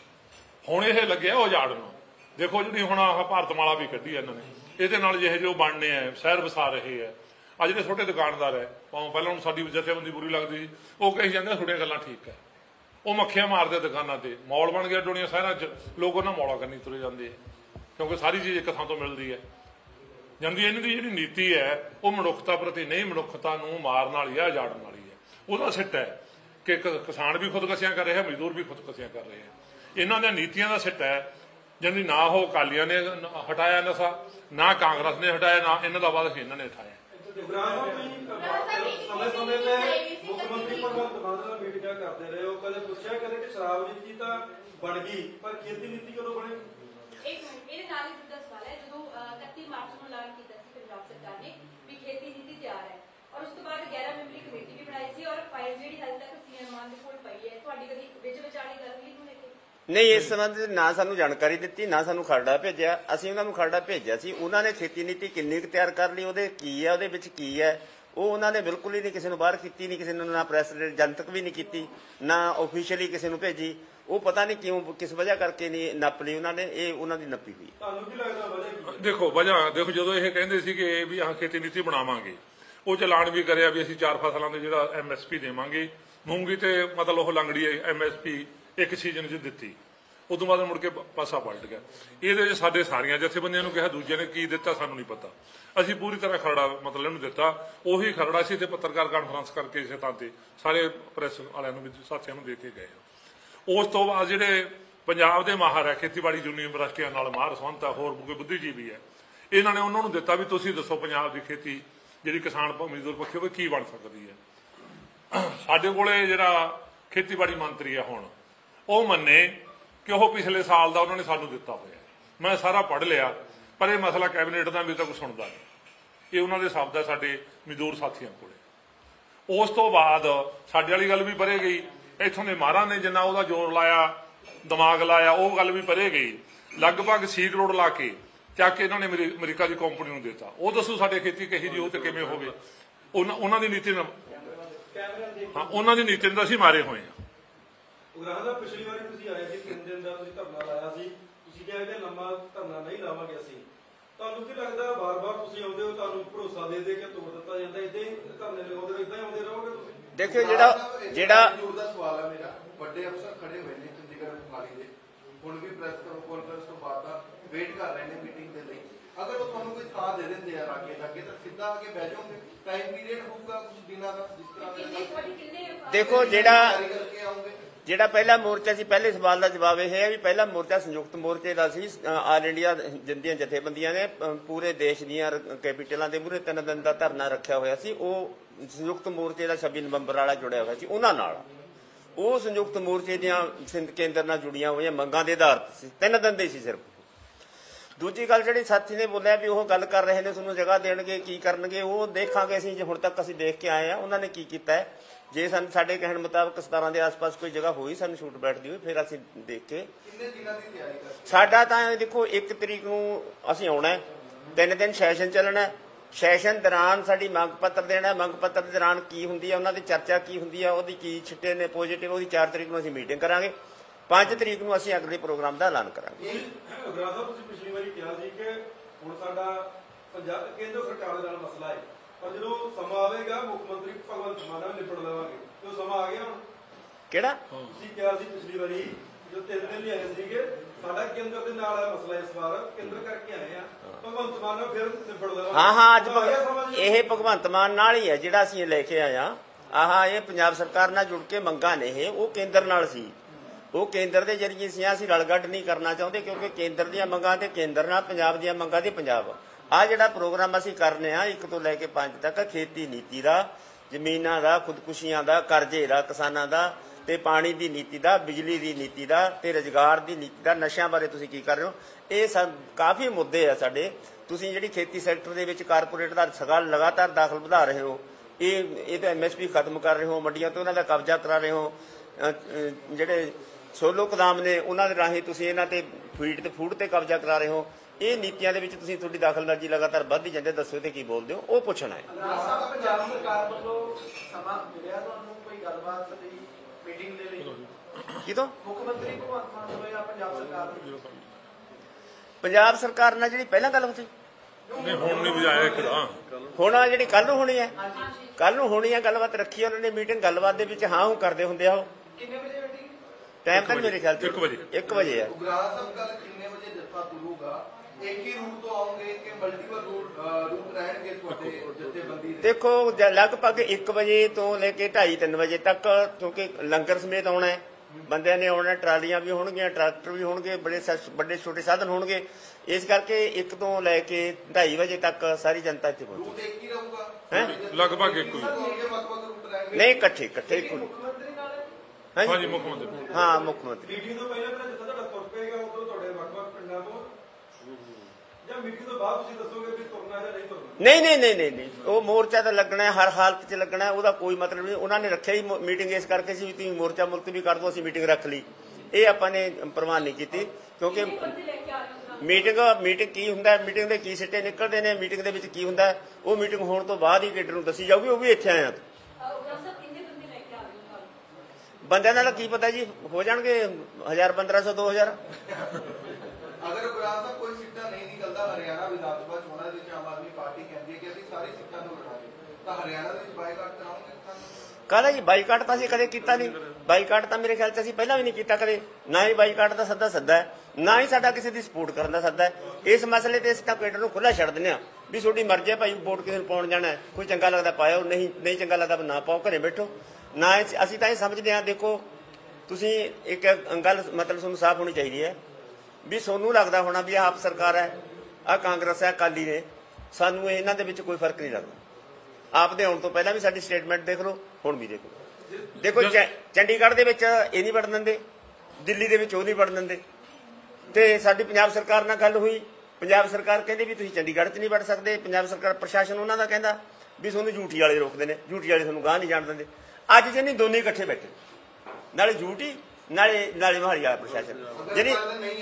ਹੁਣ ਇਹ ਲੱਗਿਆ ਉਜਾੜਨ ਨੂੰ। ਦੇਖੋ ਜਿਹੜੀ ਹੁਣ ਆਹ ਭਾਰਤਮਾਲਾ ਵੀ ਕੱਢੀ ਇਹਨਾਂ ਨੇ, ਇਹਦੇ ਨਾਲ ਜਿਹੇ ਜਿਹੇ ਉਹ ਬਣਨੇ ਆ, ਸ਼ਹਿਰ ਵਸਾ ਰਹੇ ਆ। ਅੱਜ ਜਿਹੜੇ ਛੋਟੇ ਦੁਕਾਨਦਾਰ ਹੈ, ਭਾਵੇਂ ਪਹਿਲਾਂ ਹੁਣ ਸਾਡੀ ਜਥੇਬੰਦੀ ਬੁਰੀ ਲੱਗਦੀ ਸੀ, ਉਹ ਕਹੀ ਜਾਂਦੇ ਤੁਹਾਡੀਆਂ ਗੱਲਾਂ ਠੀਕ ਹੈ, ਉਹ ਮੱਖੀਆਂ ਮਾਰਦੇ ਦੁਕਾਨਾਂ ਤੇ। ਮੌਲ ਬਣ ਗਿਆ ਦੁਨੀਆ ਸ਼ਹਿਰਾਂ 'ਚ, ਲੋਕ ਉਹਨਾਂ ਮੌਲਾ ਕਰਨੀ ਤੁਰੇ ਜਾਂਦੇ ਕਿਉਂਕਿ ਸਾਰੀ ਚੀਜ਼ ਇੱਕ ਥਾਂ ਤੋਂ ਮਿਲਦੀ ਹੈ। ਜਾਂਦੀ ਇਹਨਾਂ ਦੀ ਜਿਹੜੀ ਨੀਤੀ ਹੈ ਉਹ ਮਨੁੱਖਤਾ ਪ੍ਰਤੀ ਨਹੀਂ, ਮਨੁੱਖਤਾ ਨੂੰ ਮਾਰਨ ਵਾਲੀ ਹੈ, ਉਜਾੜਨ ਵਾਲੀ ਹੈ। ਉਹਦਾ ਸਿੱਟ ਹੈ ਕਿ ਕਿਸਾਨ ਵੀ ਖੁਦਕਸ਼ੀਆਂ ਕਰ ਰਹੇ ਆ, ਮਜ਼ਦੂਰ ਵੀ ਖੁਦਕਸ਼ੀਆਂ ਕਰ ਰਹੇ ਆ। ਇਹਨਾਂ ਦੀਆਂ ਨੀਤੀਆਂ ਦਾ ਸਿੱਟ ਹੈ ਜਾਂਦੀ ਨਾ ਉਹ ਅਕਾਲੀਆਂ ਨੇ ਹਟਾਇਆ ਨਸ਼ਾ, ਨਾ ਕਾਂਗਰਸ ਨੇ ਹਟਾਇਆ, ਨਾ ਇਹਨਾਂ ਦਾ ਵਾਅਦਾ ਸੀ ਇਹਨਾਂ ਨੇ ਹਟਾਇਆ।
ਸਮੇਂ-ਸਮੇਂ ਤੇ ਮੁੱਖ ਮੰਤਰੀ ਭਗਵੰਤ ਮਾਨ ਨਾਲ ਮੀਟਿੰਗਾਂ ਕਰਦੇ ਰਹੇ ਹੋ, ਕਦੇ ਪੁੱਛਿਆ ਕਦੇ ਕਿ ਸ਼ਰਾਬ ਨੀਤੀ ਤਾਂ ਬਣ ਗਈ ਪਰ ਖੇਤੀ ਨੀਤੀ ਕਦੋਂ ਬਣੇਗੀ?
ਇਹਦੇ ਨਾਲ ਹੀ ਦੂਜਾ ਸਵਾਲ ਹੈ, ਜਦੋਂ 31 ਮਾਰਚ ਨੂੰ ਐਲਾਨ ਕੀਤਾ ਸੀ ਪੰਜਾਬ ਸਰਕਾਰ ਨੇ ਵੀ ਖੇਤੀ ਨੀਤੀ ਤਿਆਰ ਹੈ, ਔਰ ਉਸ ਤੋਂ ਬਾਅਦ 11 ਮੈਂਬਰੀ ਕਮੇਟੀ ਵੀ ਬਣਾਈ ਸੀ, ਔਰ ਫਾਈਲ ਜਿਹੜੀ ਹਾਲੇ ਤੱਕ ਸੀਐਮ ਮਾਨ ਦੇ ਕੋਲ ਪਈ ਹੈ। ਤੁਹਾਡੀ ਕਦੀ ਵਿੱਚ ਵਿਚਾਲੀ ਗੱਲ ਹੋਈ ਨੂੰ ਲੈ ਕੇ?
ਨਹੀਂ, ਇਸ ਸੰਬੰਧ ਨਾ ਸਾਨੂੰ ਜਾਣਕਾਰੀ ਦਿੱਤੀ, ਨਾ ਸਾਨੂੰ ਖਰੜਾ ਭੇਜਿਆ। ਅਸੀਂ ਉਹਨਾਂ ਨੂੰ ਖਰੜਾ ਭੇਜਿਆ ਸੀ, ਉਹਨਾਂ ਨੇ ਖੇਤੀ ਨੀਤੀ ਕਿੰਨੀ ਕੁ ਤਿਆਰ ਕਰ ਲਈ, ਉਹਦੇ ਕੀ ਹੈ, ਉਹਦੇ ਵਿੱਚ ਕੀ ਹੈ, ਉਹ ਉਹਨਾਂ ਨੇ ਬਿਲਕੁਲ ਹੀ ਨਹੀਂ ਕਿਸੇ ਨੂੰ ਬਾਹਰ ਕੀਤੀ, ਨਹੀਂ ਕਿਸੇ ਨੂੰ, ਨਾ ਪ੍ਰੈਸ ਜਨਤਕ ਵੀ ਨਹੀਂ ਕੀਤੀ, ਨਾ ਆਫੀਸ਼ੀਅਲੀ ਕਿਸੇ ਨੂੰ ਭੇਜੀ। ਉਹ ਪਤਾ ਨਹੀਂ ਕਿਉਂ, ਕਿਸ ਵਜ੍ਹਾ ਕਰਕੇ ਨਹੀਂ ਨੱਪ ਲਈ ਉਹਨਾਂ ਨੇ, ਇਹ ਉਹਨਾਂ ਦੀ ਨੱਪੀ ਹੋਈ।
ਤੁਹਾਨੂੰ ਕੀ ਲੱਗਦਾ ਵਜ੍ਹਾ?
ਦੇਖੋ ਜਦੋਂ ਇਹ ਕਹਿੰਦੇ ਸੀ ਕਿ ਵੀ ਆਹ ਖੇਤੀ ਨੀਤੀ ਬਣਾਵਾਂਗੇ, ਉਹ ਐਲਾਨ ਵੀ ਕਰਿਆ ਵੀ ਅਸੀਂ 4 ਫਸਲਾਂ ਦੇ ਜਿਹੜਾ MSP ਦੇਵਾਂਗੇ। ਮੂੰਗੀ ਤੇ ਮਤਲਬ ਉਹ ਲੰਗੜੀ MSP ਇੱਕ ਸੀਜ਼ਨ 'ਚ ਦਿੱਤੀ। ਉਦੋਂ ਬਾਅਦ ਮੁੜ ਕੇ ਪਾਸਾ ਪਲਟ ਗਿਆ। ਇਹਦੇ 'ਚ ਸਾਡੇ ਸਾਰੀਆਂ ਜਥੇਬੰਦੀਆਂ ਨੂੰ ਕਿਹਾ, ਦੂਜਿਆਂ ਨੇ ਕੀ ਦਿੱਤਾ ਸਾਨੂੰ ਨਹੀਂ ਪਤਾ। ਅਸੀਂ ਪੂਰੀ ਤਰ੍ਹਾਂ ਖਰੜਾ ਮਤਲਬ ਇਹਨੂੰ ਦਿੱਤਾ, ਉਹੀ ਖਰੜਾ ਸੀ ਤੇ ਪੱਤਰਕਾਰ ਕਾਨਫਰੰਸ ਕਰਕੇ ਇਸੇ ਥਾਂ ਤੇ ਸਾਰੇ ਪ੍ਰੈਸ ਵਾਲਿਆਂ ਨੂੰ ਵੀ ਸਾਥੀਆਂ ਨੂੰ ਦੇ ਕੇ ਗਏ। ਉਸ ਤੋਂ ਬਾਅਦ ਜਿਹੜੇ ਪੰਜਾਬ ਦੇ ਮਾਹਰ ਹੈ, ਖੇਤੀਬਾੜੀ ਯੂਨੀਵਰਸਿਟੀਆਂ ਨਾਲ ਮਾਹਰ ਸੰਬੰਧ ਆ, ਹੋਰ ਕੋਈ ਬੁੱਧੀਜੀਵੀ ਹੈ, ਇਹਨਾਂ ਨੇ ਉਹਨਾਂ ਨੂੰ ਦਿੱਤਾ ਵੀ ਤੁਸੀਂ ਦੱਸੋ ਪੰਜਾਬ ਦੀ ਖੇਤੀ ਜਿਹੜੀ ਕਿਸਾਨ ਮਜ਼ਦੂਰ ਪੱਖੀ ਹੋਵੇ ਕੀ ਬਣ ਸਕਦੀ ਹੈ। ਸਾਡੇ ਕੋਲੇ ਜਿਹੜਾ ਖੇਤੀਬਾੜੀ ਮੰਤਰੀ ਆ ਹੁਣ, ਉਹ ਮੰਨੇ ਕਿ ਉਹ ਪਿਛਲੇ ਸਾਲ ਦਾ ਉਹਨਾਂ ਨੇ ਸਾਨੂੰ ਦਿੱਤਾ ਹੋਇਆ। ਮੈਂ ਸਾਰਾ ਪੜ੍ਹ ਲਿਆ, ਪਰ ਇਹ ਮਸਲਾ ਕੈਬਨਿਟ ਦਾ ਵੀ ਤਾਂ ਕੋਈ ਸੁਣਦਾ ਨਹੀਂ। ਇਹ ਉਹਨਾਂ ਦੇ ਸ਼ਬਦ ਹੈ ਸਾਡੇ ਮਜ਼ਦੂਰ ਸਾਥੀਆਂ ਕੋਲੇ। ਉਸ ਤੋਂ ਬਾਅਦ ਸਾਡੇ ਵਾਲੀ ਗੱਲ ਵੀ ਪਰੇ ਗਈ, ਇੱਥੋਂ ਦੇ ਮਾਹਰਾਂ ਨੇ ਜਿੰਨਾ ਉਹਦਾ ਜ਼ੋਰ ਲਾਇਆ, ਦਿਮਾਗ ਲਾਇਆ, ਉਹ ਗੱਲ ਵੀ ਪਰੇ ਗਈ। ਲਗਭਗ 6 ਕਰੋੜ ਲਾ ਕੇ ਚੱਕ ਕੇ ਇਹਨਾਂ ਨੇ ਅਮਰੀਕਾ ਦੀ ਕੰਪਨੀ ਨੂੰ ਦਿੱਤਾ। ਉਹ ਦੱਸੋ ਸਾਡੇ ਖੇਤੀ ਕਹੀ ਜੀ ਉਹ ਤੇ ਕਿਵੇਂ ਹੋਵੇ। ਉਹਨਾਂ ਦੀ ਨੀਤੀ ਨਾਲ, ਹਾਂ, ਉਹਨਾਂ ਦੀ ਨੀਤੀ ਨਾਲ ਅਸੀਂ ਮਾਰੇ ਹੋਏ ਹਾਂ।
ਉਗਰਾਹਾਂ ਦਾ ਪਿਛਲੀ ਵਾਰੀ ਤੁਸੀਂ ਆਏ ਸੀ, 3 ਦਿਨ ਦਾ ਤੁਸੀਂ ਧਰਨਾ ਲਾਇਆ ਸੀ, ਤੁਸੀਂ ਕਿਹਾ ਕਿ ਲੰਮਾ ਧਰਨਾ ਨਹੀਂ ਲਾਵਾਂਗੇ ਅਸੀਂ। ਤੁਹਾਨੂੰ ਕੀ ਲੱਗਦਾ ਬਾਰ-ਬਾਰ ਤੁਸੀਂ ਆਉਂਦੇ ਹੋ, ਤੁਹਾਨੂੰ ਭਰੋਸਾ ਦੇ ਦੇ ਕੇ ਤੋੜ ਦਿੱਤਾ ਜਾਂਦਾ, ਇਦਾਂ ਹੀ ਧਰਨੇ ਲਗਾਉਂਦੇ ਰਹੋ, ਇਦਾਂ ਹੀ ਆਉਂਦੇ ਰਹੋਗੇ ਤੁਸੀਂ?
ਦੇਖਿਓ ਜਿਹੜਾ
ਜ਼ਰੂਰ ਦਾ ਸਵਾਲ ਹੈ ਮੇਰਾ, ਵੱਡੇ ਅਫਸਰ ਖੜੇ ਹੋਏ ਨੇ ਚੰਡੀਗੜ੍ਹ ਮੁਹਾਲੀ ਦੇ, ਹੁਣ ਵੀ ਪ੍ਰੈਸ ਕਾਨਫਰੰਸ ਤੋਂ ਬਾਅਦ ਦਾ ਵੇਟ ਕਰ ਰਹੇ ਨੇ ਮੀਟਿੰਗ ਦੇ ਲਈ। ਅਗਰ ਉਹ ਤੁਹਾਨੂੰ ਕੋਈ ਥਾਂ ਦੇ ਦਿੰਦੇ ਆ ਲਾਗੇ ਤਾਂ ਸਿੱਧਾ ਆ ਕੇ ਬਹਿ ਜਾਓਗੇ? ਟਾਈਮ ਪੀਰੀਅਡ ਹੋਊਗਾ ਕੁਝ ਦਿਨਾਂ ਦਾ, ਜਿਸ ਤਰ੍ਹਾਂ
ਦੇਖੋ ਜਿਹੜਾ ਪਹਿਲਾ ਮੋਰਚਾ ਸੀ, ਪਹਿਲੇ ਸਵਾਲ ਦਾ ਜਵਾਬ ਇਹ ਹੈ ਵੀ ਪਹਿਲਾ ਮੋਰਚਾ ਸੰਯੁਕਤ ਮੋਰਚੇ ਦਾ ਸੀ। ਆਲ ਇੰਡੀਆ ਦੀਆਂ ਜਥੇਬੰਦੀਆਂ ਨੇ ਪੂਰੇ ਦੇਸ਼ ਦੀਆਂ ਕੈਪੀਟਲਾਂ ਦੇ ਮੂਹਰੇ 3 ਦਿਨ ਦਾ ਧਰਨਾ ਰੱਖਿਆ ਹੋਇਆ ਸੀ। ਉਹ ਸੰਯੁਕਤ ਮੋਰਚੇ ਦਾ 26 ਨਵੰਬਰ ਵਾਲਾ ਜੁੜਿਆ ਹੋਇਆ ਸੀ ਉਹਨਾਂ ਨਾਲ। ਉਹ ਸੰਯੁਕਤ ਮੋਰਚੇ ਦੀਆਂ ਸਿੰਧ ਕੇਂਦਰ ਨਾਲ ਜੁੜੀਆਂ ਹੋਈਆਂ ਮੰਗਾਂ ਦੇ ਆਧਾਰ ਤੇ ਸੀ, 3 ਦਿਨ ਦੇ ਸੀ ਸਿਰਫ। ਦੂਜੀ ਗੱਲ ਜਿਹੜੀ ਸਾਥੀ ਨੇ ਬੋਲਿਆ ਵੀ ਉਹ ਗੱਲ ਕਰ ਰਹੇ ਨੇ, ਤੁਹਾਨੂੰ ਜਗ੍ਹਾ ਦੇਣਗੇ, ਕੀ ਕਰਨਗੇ, ਉਹ ਦੇਖਾਂਗੇ ਅਸੀਂ। ਹੁਣ ਤੱਕ ਅਸੀਂ ਦੇਖ ਕੇ ਆਏ ਆ ਉਹਨਾਂ ਨੇ ਕੀ ਕੀਤਾ ਹੈ। ਜੇ ਸਾਡੇ ਕਹਿਣ ਮੁਤਾਬਕ 17 ਦੇ ਆਸ-ਪਾਸ ਕੋਈ ਜਗ੍ਹਾ ਹੋਈ, ਸਾਨੂੰ ਛੂਟ ਬੈਠਦੀ ਹੋਈ, ਫਿਰ ਅਸੀਂ ਦੇਖ ਕੇ।
ਕਿੰਨੇ ਦਿਨਾਂ ਦੀ ਤਿਆਰੀ ਕਰ?
ਸਾਡਾ ਤਾਂ ਦੇਖੋ 1 ਤਰੀਕ ਨੂੰ ਅਸੀਂ ਆਉਣਾ, 3 ਦਿਨ ਸੈਸ਼ਨ ਚੱਲਣਾ। ਸੈਸ਼ਨ ਦੌਰਾਨ ਸਾਡੀ ਮੰਗ ਪੱਤਰ ਦੇਣਾ। ਮੰਗ ਪੱਤਰ ਦੇ ਦੌਰਾਨ ਕੀ ਹੁੰਦੀ ਹੈ, ਉਹਨਾਂ ਦੀ ਚਰਚਾ ਕੀ ਹੁੰਦੀ ਹੈ, ਉਹਦੀ ਕੀ ਛਿੱਟੇ ਨੇ ਪੋਜ਼ਿਟਿਵ, ਉਹਦੀ 4 ਤਰੀਕ ਨੂੰ ਅਸੀਂ ਮੀਟਿੰਗ ਕਰਾਂਗੇ। 5 ਤਰੀਕ ਨੂੰ ਅਸੀਂ ਅਗਲੇ ਪ੍ਰੋਗਰਾਮ ਦਾ ਐਲਾਨ ਕਰਾਂਗੇ।
ਉਗਰਾਹ ਸਾਹਿਬ, ਤੁਸੀਂ ਪਿਛਲੀ ਵਾਰੀ ਕਿਹਾ ਸੀ ਕਿ ਹੁਣ ਸਾਡਾ ਪੰਜਾਬ ਕੇਂਦਰ ਸਰਕਾਰ ਦੇ ਨਾਲ ਮਸਲਾ ਹੈ, ਪਰ ਜਦੋਂ ਸਮਾਂ ਆਵੇਗਾ ਮੁੱਖ ਮੰਤਰੀ ਭਗਵੰਤ ਮਾਨ ਨਾਲ ਨਿਪਟ ਲਵਾਂਗੇ। ਤੇ ਉਹ ਸਮਾਂ ਆ ਗਿਆ ਹੁਣ?
ਕਿਹੜਾ
ਤੁਸੀਂ ਕਿਹਾ ਸੀ ਪਿਛਲੀ ਵਾਰੀ ਜੋ 3 ਦਿਨ ਲਿਆਏ ਸੀਗੇ, ਸਾਡਾ ਕੇਂਦਰ ਦੇ ਨਾਲ ਹੈ ਮਸਲਾ, ਇਸ ਵਾਰ ਕੇਂਦਰ ਕਰਕੇ ਆਏ ਆ, ਭਗਵੰਤ ਮਾਨ ਨਾਲ ਫਿਰ ਨਿਪਟ ਲਵਾਂਗੇ।
ਹਾਂ ਅੱਜ ਇਹ ਭਗਵੰਤ ਮਾਨ ਨਾਲ ਹੀ ਹੈ ਜਿਹੜਾ ਅਸੀਂ ਲੈ ਕੇ ਆਏ ਆ। ਇਹ ਪੰਜਾਬ ਸਰਕਾਰ ਨਾਲ ਜੁੜ ਕੇ ਮੰਗਾਂ ਨੇ, ਇਹ ਉਹ ਕੇਂਦਰ ਨਾਲ ਸੀ, ਉਹ ਕੇਂਦਰ ਦੇ ਜਰੀਏ ਸੀ। ਅਸੀਂ ਰਲਗੱਡ ਨਹੀਂ ਕਰਨਾ ਚਾਹੁੰਦੇ, ਕਿਉਂਕਿ ਕੇਂਦਰ ਦੀਆਂ ਮੰਗਾਂ ਤੇ ਕੇਂਦਰ ਨਾਲ, ਪੰਜਾਬ ਦੀਆਂ ਮੰਗਾਂ ਤੇ ਪੰਜਾਬ। ਆਹ ਜਿਹੜਾ ਪ੍ਰੋਗਰਾਮ ਅਸੀਂ ਕਰਨੇ ਆ 1 ਤੋਂ ਲੈ ਕੇ 5 ਤੱਕ, ਖੇਤੀ ਨੀਤੀ ਦਾ, ਜ਼ਮੀਨਾਂ ਦਾ, ਖੁਦਕੁਸ਼ੀਆਂ ਦਾ, ਕਰਜ਼ੇ ਦਾ, ਕਿਸਾਨਾਂ ਦਾ, ਤੇ ਪਾਣੀ ਦੀ ਨੀਤੀ ਦਾ, ਬਿਜਲੀ ਦੀ ਨੀਤੀ ਦਾ, ਤੇ ਰੁਜ਼ਗਾਰ ਦੀ ਨੀਤੀ ਦਾ, ਨਸ਼ਿਆਂ ਬਾਰੇ ਤੁਸੀਂ ਕੀ ਕਰ ਰਹੇ ਹੋ, ਇਹ ਸਭ ਕਾਫੀ ਮੁੱਦੇ ਆ ਸਾਡੇ। ਤੁਸੀਂ ਜਿਹੜੀ ਖੇਤੀ ਸੈਕਟਰ ਦੇ ਵਿੱਚ ਕਾਰਪੋਰੇਟ ਦਾ ਸਗਾ ਲਗਾਤਾਰ ਦਾਖਲ ਵਧਾ ਰਹੇ ਹੋ, ਇਹ ਤਾਂ MSP ਖਤਮ ਕਰ ਰਹੇ ਹੋ, ਮੰਡੀਆਂ ਤੋਂ ਉਹਨਾਂ ਦਾ ਕਬਜ਼ਾ ਕਰਾ ਰਹੇ ਹੋ। ਜਿਹੜੇ ਸੋਲੋ ਕਦਾਮ ਨੇ ਉਹਨਾਂ ਦੇ ਰਾਹੀਂ ਤੁਸੀਂ ਇਹਨਾਂ ਤੇ ਫੀਡ ਤੇ ਫੂਡ ਤੇ ਕਬਜ਼ਾ ਕਰਾ ਰਹੇ ਹੋ। ਇਹ ਨੀਤੀਆਂ ਦੇ ਵਿੱਚ ਤੁਸੀਂ ਤੁਹਾਡੀ ਦਖਲਅੰਦਾਜ਼ੀ ਲਗਾਤਾਰ ਵੱਧਦੀ ਜਾਂਦੇ। ਦੱਸੋ ਤੇ ਕੀ ਬੋਲਦੇ ਹੋ, ਉਹ ਪੁੱਛਣਾ ਹੈ।
ਪੰਜਾਬ ਸਰਕਾਰ ਵੱਲੋਂ ਸਮਾਂ ਮਿਲਿਆ ਤੁਹਾਨੂੰ ਕੋਈ ਗੱਲਬਾਤ ਲਈ, ਮੀਟਿੰਗ ਦੇ ਲਈ?
ਕਿਦੋਂ
ਮੁੱਖ ਮੰਤਰੀ ਭਗਵੰਤ ਮਾਨ ਵੱਲੋਂ ਜਾਂ ਪੰਜਾਬ ਸਰਕਾਰ ਵੱਲੋਂ?
ਪੰਜਾਬ ਸਰਕਾਰ ਨਾਲ ਜਿਹੜੀ ਪਹਿਲਾਂ ਗੱਲ ਹੋਈ,
ਨਹੀਂ ਹੁਣ ਨਹੀਂ ਵਜਾਇਆ ਕਿਦਾਂ,
ਹੁਣ ਆ ਜਿਹੜੀ ਕੱਲ ਨੂੰ ਹੋਣੀ ਹੈ, ਕੱਲ ਨੂੰ ਹੋਣੀ ਹੈ ਗੱਲਬਾਤ ਰੱਖੀ ਉਹਨਾਂ ਨੇ ਮੀਟਿੰਗ। ਗੱਲਬਾਤ ਦੇ ਵਿੱਚ ਹਾਂ ਹੂੰ ਕਰਦੇ ਹੁੰਦੇ ਆ। ਉਹ
ਕਿੰਨੇ ਵਜੇ ਮੀਟਿੰਗ?
ਟਾਈਮ ਤਾਂ ਮੇਰੇ ਖਿਆਲ
1 ਵਜੇ
1 ਵਜੇ ਆ।
ਉਗਰਾਹ ਸਾਹਿਬ, ਕੱਲ ਕਿੰਨੇ ਵਜੇ ਜੱਥਾ ਤੁਰੂਗਾ? ਇੱਕ ਹੀ ਰੂਟ ਤੋਂ ਆਉਂਗੇ ਕਿ ਮਲਟੀਪਲ ਰੂਟ ਰਹਿਣਗੇ ਤੁਹਾਡੇ ਜਥੇਬੰਦੀ ਦੇ?
ਦੇਖੋ ਲਗਭਗ 1 ਵਜੇ ਤੋਂ ਲੈ ਕੇ 2:30-3 ਵਜੇ ਤੱਕ, ਕਿਉਂਕਿ ਲੰਗਰ ਸਮੇਤ ਆਉਣਾ ਹੈ, ਬੰਦਿਆਂ ਨੇ ਆਉਣਾ, ਟਰਾਲੀਆਂ ਵੀ ਹੋਣਗੀਆਂ, ਟਰੈਕਟਰ ਵੀ ਹੋਣਗੇ, ਵੱਡੇ ਛੋਟੇ ਸਾਧਨ ਹੋਣਗੇ। ਇਸ ਕਰਕੇ 1 ਤੋਂ ਲੈ ਕੇ 2:30 ਵਜੇ ਤੱਕ ਸਾਰੀ ਜਨਤਾ ਇੱਥੇ ਪਹੁੰਚੇ।
ਰੂਟ ਇੱਕ ਹੀ ਰਹੂਗਾ?
ਲਗਭਗ 1 ਵਜੇ।
ਵੱਖ-ਵੱਖ ਰੂਟ ਰਹਿਣਗੇ?
ਨਹੀਂ, ਇਕੱਠੇ
ਮੁੱਖ ਮੰਤਰੀ ਨਾਲ?
ਹਾਂਜੀ, ਮੁੱਖ ਮੰਤਰੀ।
ਹਾਂ, ਮੁੱਖ ਮੰਤਰੀ।
ਮੀਟਿੰਗ ਤੋਂ ਪਹਿਲਾਂ ਜਿੱਥੇ ਤੁਹਾਡਾ ਤੁਰ ਪਏਗਾ ਉਦੋਂ ਤੁਹਾਡੇ ਵੱਖ-ਵੱਖ ਪਿੰਡਾਂ ਤੋਂ, ਜਾਂ ਮੀਟਿੰਗ ਤੋਂ ਬਾਅਦ ਤੁਸੀਂ ਦੱਸੋਗੇ ਵੀ ਤੁਰਨਾ ਜਾਂ ਨਹੀਂ ਤੁਰਨਾ? ਨਹੀਂ, ਉਹ ਮੋਰਚਾ ਤਾਂ ਲੱਗਣਾ, ਹਰ ਹਾਲਤ 'ਚ ਲੱਗਣਾ, ਉਹਦਾ ਕੋਈ ਮਤਲਬ ਨਹੀਂ। ਉਹਨਾਂ ਨੇ ਰੱਖਿਆ ਹੀ ਮੀਟਿੰਗ ਇਸ ਕਰਕੇ ਸੀ ਵੀ ਤੁਸੀਂ ਮੋਰਚਾ ਮੁਲਤਵੀ ਕਰ ਦਿਓ, ਅਸੀਂ ਮੀਟਿੰਗ ਰੱਖ ਲਈ। ਇਹ ਆਪਾਂ ਨੇ ਪ੍ਰਵਾਨ ਨਹੀਂ ਕੀਤੀ, ਕਿਉਂਕਿ ਮੀਟਿੰਗ ਕੀ ਹੁੰਦਾ, ਮੀਟਿੰਗ ਦੇ ਕੀ ਸਿੱਟੇ ਨਿਕਲਦੇ ਨੇ, ਮੀਟਿੰਗ ਦੇ ਵਿੱਚ ਕੀ ਹੁੰਦਾ, ਉਹ ਮੀਟਿੰਗ ਹੋਣ ਤੋਂ ਬਾਅਦ ਹੀ ਲੀਡਰ ਨੂੰ ਦੱਸੀ ਜਾਊਗੀ। ਉਹ ਵੀ ਇੱਥੇ ਆਇਆ ਬੰਦਿਆਂ ਨਾਲ ਕੀ ਪਤਾ ਜੀ, ਹੋ ਜਾਣਗੇ 1000, 1500, 2000।
ਅਗਰ ਉਗਰਾਹ ਸਾਹਿਬ ਕੋਈ ਸਿੱਟਾ ਨਹੀਂ ਨਿਕਲਦਾ ਹਰਿਆਣਾ ਵਿਧਾਨ ਸਭਾ ਚੋਣਾਂ ਦੇ ਵਿੱਚ, ਆਮ ਆਦਮੀ ਪਾਰਟੀ ਕਹਿੰਦੀ ਹੈ ਕਿ ਅਸੀਂ ਸਾਰੀ ਸੀਟਾਂ ਨੂੰ ਲੜਾਂਗੇ, ਤਾਂ ਹਰਿਆਣਾ ਦੇ ਵਿੱਚ ਬਾਈਕਾਟ ਕਰਾਉਂਗੇ?
ਕਾਹਦਾ ਜੀ ਬਾਈਕਾਟ ਤਾਂ ਅਸੀਂ ਕਦੇ ਕੀਤਾ ਨਹੀਂ। ਬਾਈਕਾਟ ਤਾਂ ਮੇਰੇ ਖਿਆਲ 'ਚ ਅਸੀਂ ਪਹਿਲਾਂ ਵੀ ਨਹੀਂ ਕੀਤਾ ਕਦੇ, ਨਾ ਹੀ ਬਾਈਕਾਟ ਦਾ ਸੱਦਾ ਹੈ, ਨਾ ਹੀ ਸਾਡਾ ਕਿਸੇ ਦੀ ਸਪੋਰਟ ਕਰਨ ਦਾ ਸੱਦਾ ਹੈ। ਇਸ ਮਸਲੇ ਤੇ ਅਸੀਂ ਤਾਂ ਕੇਡਰ ਨੂੰ ਖੁੱਲ੍ਹਾ ਛੱਡ ਦਿੰਦੇ ਹਾਂ ਵੀ ਤੁਹਾਡੀ ਮਰਜ਼ੀ ਹੈ ਭਾਈ, ਵੋਟ ਕਿਸੇ ਨੂੰ ਪਾਉਣ ਜਾਣਾ, ਕੋਈ ਚੰਗਾ ਲੱਗਦਾ ਪਾਇਓ, ਨਹੀਂ ਚੰਗਾ ਲੱਗਦਾ ਨਾ ਪਾਓ, ਘਰੇ ਬੈਠੋ। ਨਾ ਅਸੀਂ ਤਾਂ ਇਹ ਸਮਝਦੇ ਹਾਂ, ਦੇਖੋ ਤੁਸੀਂ ਇੱਕ ਗੱਲ ਮਤਲਬ ਤੁਹਾਨੂੰ ਸਾਫ਼ ਹੋਣੀ ਚਾਹੀਦੀ ਹੈ ਵੀ ਤੁਹਾਨੂੰ ਲੱਗਦਾ ਹੋਣਾ ਵੀ ਆਪ ਸਰਕਾਰ ਹੈ, ਆਹ ਕਾਂਗਰਸ ਹੈ, ਅਕਾਲੀ ਨੇ, ਸਾਨੂੰ ਇਹਨਾਂ ਦੇ ਵਿੱਚ ਕੋਈ ਫਰਕ ਨਹੀਂ ਲੱਗਦਾ। ਆਪ ਦੇ ਆਉਣ ਤੋਂ ਪਹਿਲਾਂ ਵੀ ਸਾਡੀ ਸਟੇਟਮੈਂਟ ਦੇਖ ਲਓ, ਹੁਣ ਵੀ ਦੇਖੋ ਚੰਡੀਗੜ੍ਹ ਦੇ ਵਿੱਚ ਇਹ ਨਹੀਂ ਵੜਨ ਦਿੰਦੇ, ਦਿੱਲੀ ਦੇ ਵਿੱਚ ਉਹ ਨਹੀਂ ਵੜਨ ਦਿੰਦੇ। ਤੇ ਸਾਡੀ ਪੰਜਾਬ ਸਰਕਾਰ ਨਾਲ ਗੱਲ ਹੋਈ, ਪੰਜਾਬ ਸਰਕਾਰ ਕਹਿੰਦੇ ਵੀ ਤੁਸੀਂ ਚੰਡੀਗੜ੍ਹ 'ਚ ਨਹੀਂ ਵੜ ਸਕਦੇ। ਪੰਜਾਬ ਸਰਕਾਰ ਪ੍ਰਸ਼ਾਸਨ ਉਹਨਾਂ ਦਾ ਕਹਿੰਦਾ ਵੀ ਤੁਹਾਨੂੰ ਝੂਠੀ ਵਾਲੇ ਰੋਕਦੇ ਨੇ, ਝੂਠੀ ਵਾਲੇ ਤੁਹਾਨੂੰ ਗਾਹ ਨਹੀਂ ਜਾਣ ਦਿੰਦੇ। ਅੱਜ ਜੇ ਨਹੀਂ ਦੋਨੇ ਇਕੱਠੇ ਬੈਠੇ, ਨਾਲੇ ਝੂਠੀ ਨਾਲੇ ਮੋਹਾਲੀ ਵਾਲਾ ਪ੍ਰਸ਼ਾਸਨ, ਜਿਹੜੀ